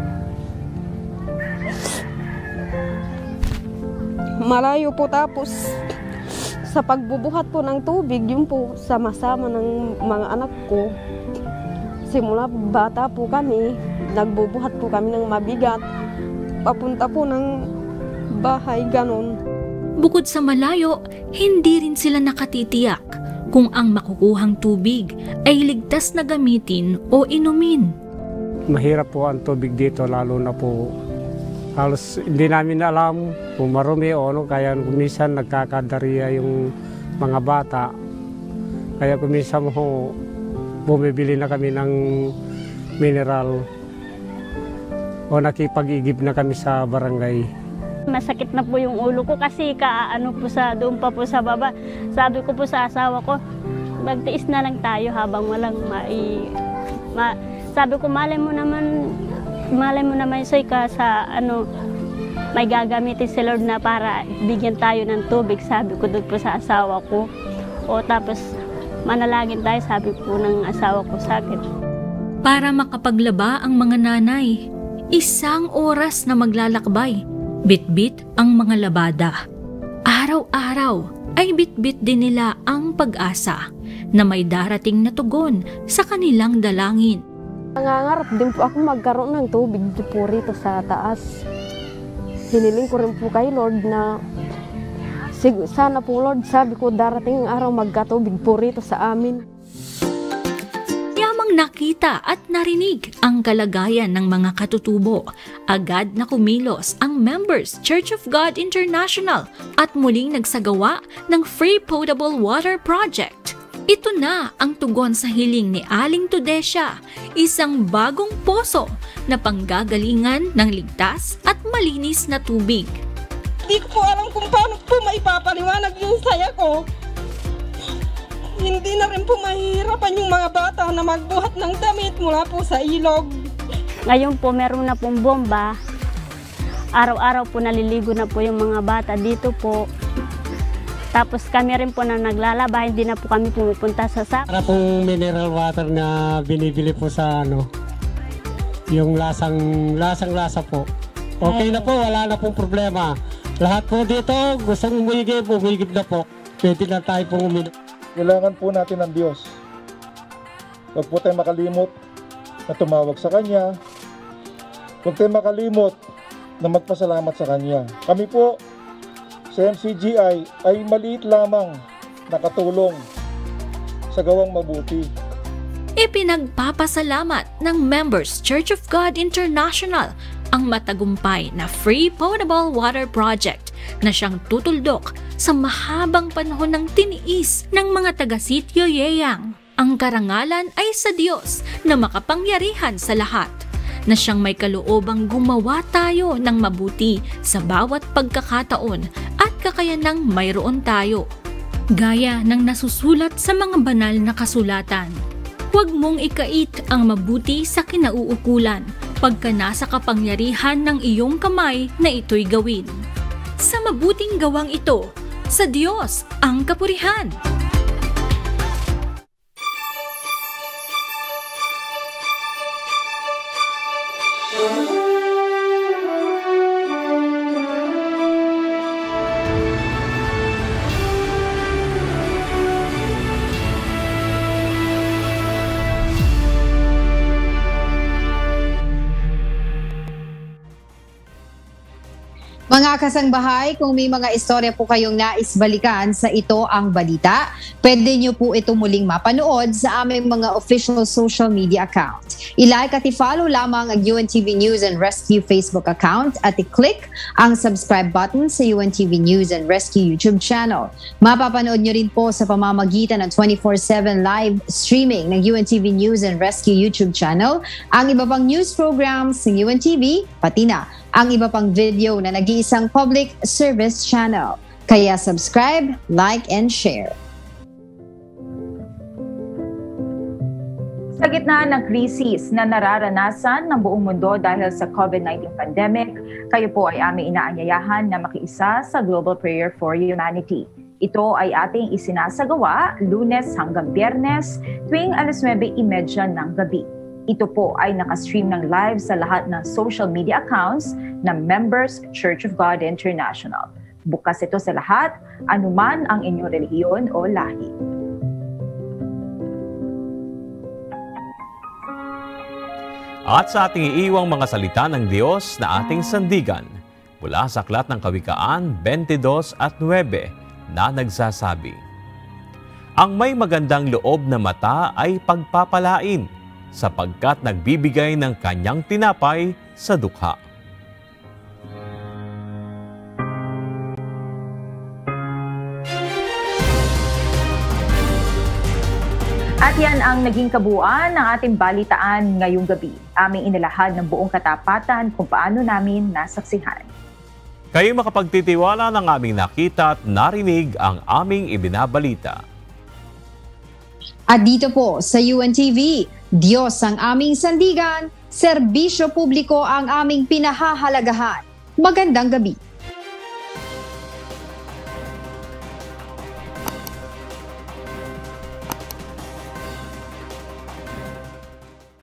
Malayo po, tapos sa pagbubuhat po ng tubig, yun po sama-sama ng mga anak ko. Simula po bata po kami, nagbubuhat po kami ng mabigat, papunta po ng bahay, ganon. Bukod sa malayo, hindi rin sila nakatitiyak kung ang makukuhang tubig ay ligtas na gamitin o inumin. Mahirap po ang tubig dito, lalo na po halos hindi namin alam kung marumi o ano, kaya kumisan nagkakadariya yung mga bata. Kaya kumisan mo bumibili na kami ng mineral o nakipag-igib na kami sa barangay. Masakit na po yung ulo ko kasi kaano po sa doon pa po sa baba. Sabi ko po sa asawa ko, magtiis na lang tayo habang walang mai... Ma, sabi ko, malay mo naman, malay mo naman soy ka sa ano, may gagamitin si Lord na para bigyan tayo ng tubig. Sabi ko doon po sa asawa ko. O tapos manalangin tayo, sabi po ng asawa ko sa akin. Para makapaglaba ang mga nanay, isang oras na maglalakbay. Bit-bit ang mga labada. Araw-araw ay bit-bit din nila ang pag-asa na may darating na tugon sa kanilang dalangin. Nangangarap din po ako magkaroon ng tubig po rito sa taas. Hiniling ko rin po kay Lord na sana po Lord, sabi ko darating ang araw magkatubig po rito sa amin. Nakita at narinig ang kalagayan ng mga katutubo. Agad na kumilos ang Members Church of God International at muling nagsagawa ng Free Potable Water Project. Ito na ang tugon sa hiling ni Aling Tudesya, isang bagong poso na panggagalingan ng ligtas at malinis na tubig. Hindi ko po alam kung paano po maipapaliwanag yung saya ko. Hindi na rin po mahihirapan yung mga bata na magbuhat ng damit mula po sa ilog. Ngayon po meron na pong bomba. Araw-araw po naliligo na po yung mga bata dito po. Tapos kami rin po na naglalaba, hindi na po kami pumupunta sa sap. Para pong mineral water na binibili po sa ano, yung lasang lasang lasa po. Okay na po, wala na pong problema. Lahat po dito, gustong umigib, umigib na po. Pwede na tayo pong uminom. Kailangan po natin ng Diyos. Huwag po tayo makalimot na tumawag sa Kanya. Huwag tayo makalimot na magpasalamat sa Kanya. Kami po sa M C G I ay maliit lamang nakatulong sa gawang mabuti. Ipinagpapasalamat ng Members Church of God International ang matagumpay na Free Potable Water Project na siyang tutuldok sa mahabang panahon ng tiniis ng mga taga-sitio Yeyang. Ang karangalan ay sa Diyos na makapangyarihan sa lahat, na siyang may kaloobang gumawa tayo ng mabuti sa bawat pagkakataon at kakayanang mayroon tayo. Gaya ng nasusulat sa mga banal na kasulatan, huwag mong ikait ang mabuti sa kinauukulan pagka nasa kapangyarihan ng iyong kamay na ito'y gawin. Sa mabuting gawang ito, sa Diyos ang kapurihan. Mga kasangbahay, kung may mga istorya po kayong nais balikan sa Ito Ang Balita, pwede nyo po ito muling mapanood sa aming mga official social media account. I-like at i-follow lamang ang U N T V News and Rescue Facebook account at i-click ang subscribe button sa U N T V News and Rescue YouTube channel. Mapapanood nyo rin po sa pamamagitan ng twenty-four seven live streaming ng U N T V News and Rescue YouTube channel ang iba pang news programs ng U N T V, pati na ang iba pang video na nag-iisang public service channel. Kaya subscribe, like, and share. Sa gitna ng krisis na nararanasan ng buong mundo dahil sa COVID nineteen pandemic, kayo po ay aming inaanyayahan na makiisa sa Global Prayer for Humanity. Ito ay ating isinasagawa Lunes hanggang Biyernes tuwing alas nuwebe trenta ng gabi. Ito po ay nakastream ng live sa lahat ng social media accounts ng Members Church of God International. Bukas ito sa lahat, anuman ang inyong relihiyon o lahi. At sa ating iiwang mga salita ng Diyos na ating sandigan, mula sa Aklat ng Kawikaan twenty-two at nine na nagsasabi, ang may magandang loob na mata ay pagpapalain, sapagkat nagbibigay ng kanyang tinapay sa dukha. At yan ang naging kabuuan ng ating balitaan ngayong gabi. Aming inilahad ng buong katapatan kung paano namin nasaksihan. Kayo makapagtitiwala ng aming nakita at narinig ang aming ibinabalita. At dito po sa U N T V, Diyos ang aming sandigan, serbisyo publiko ang aming pinahahalagahan. Magandang gabi.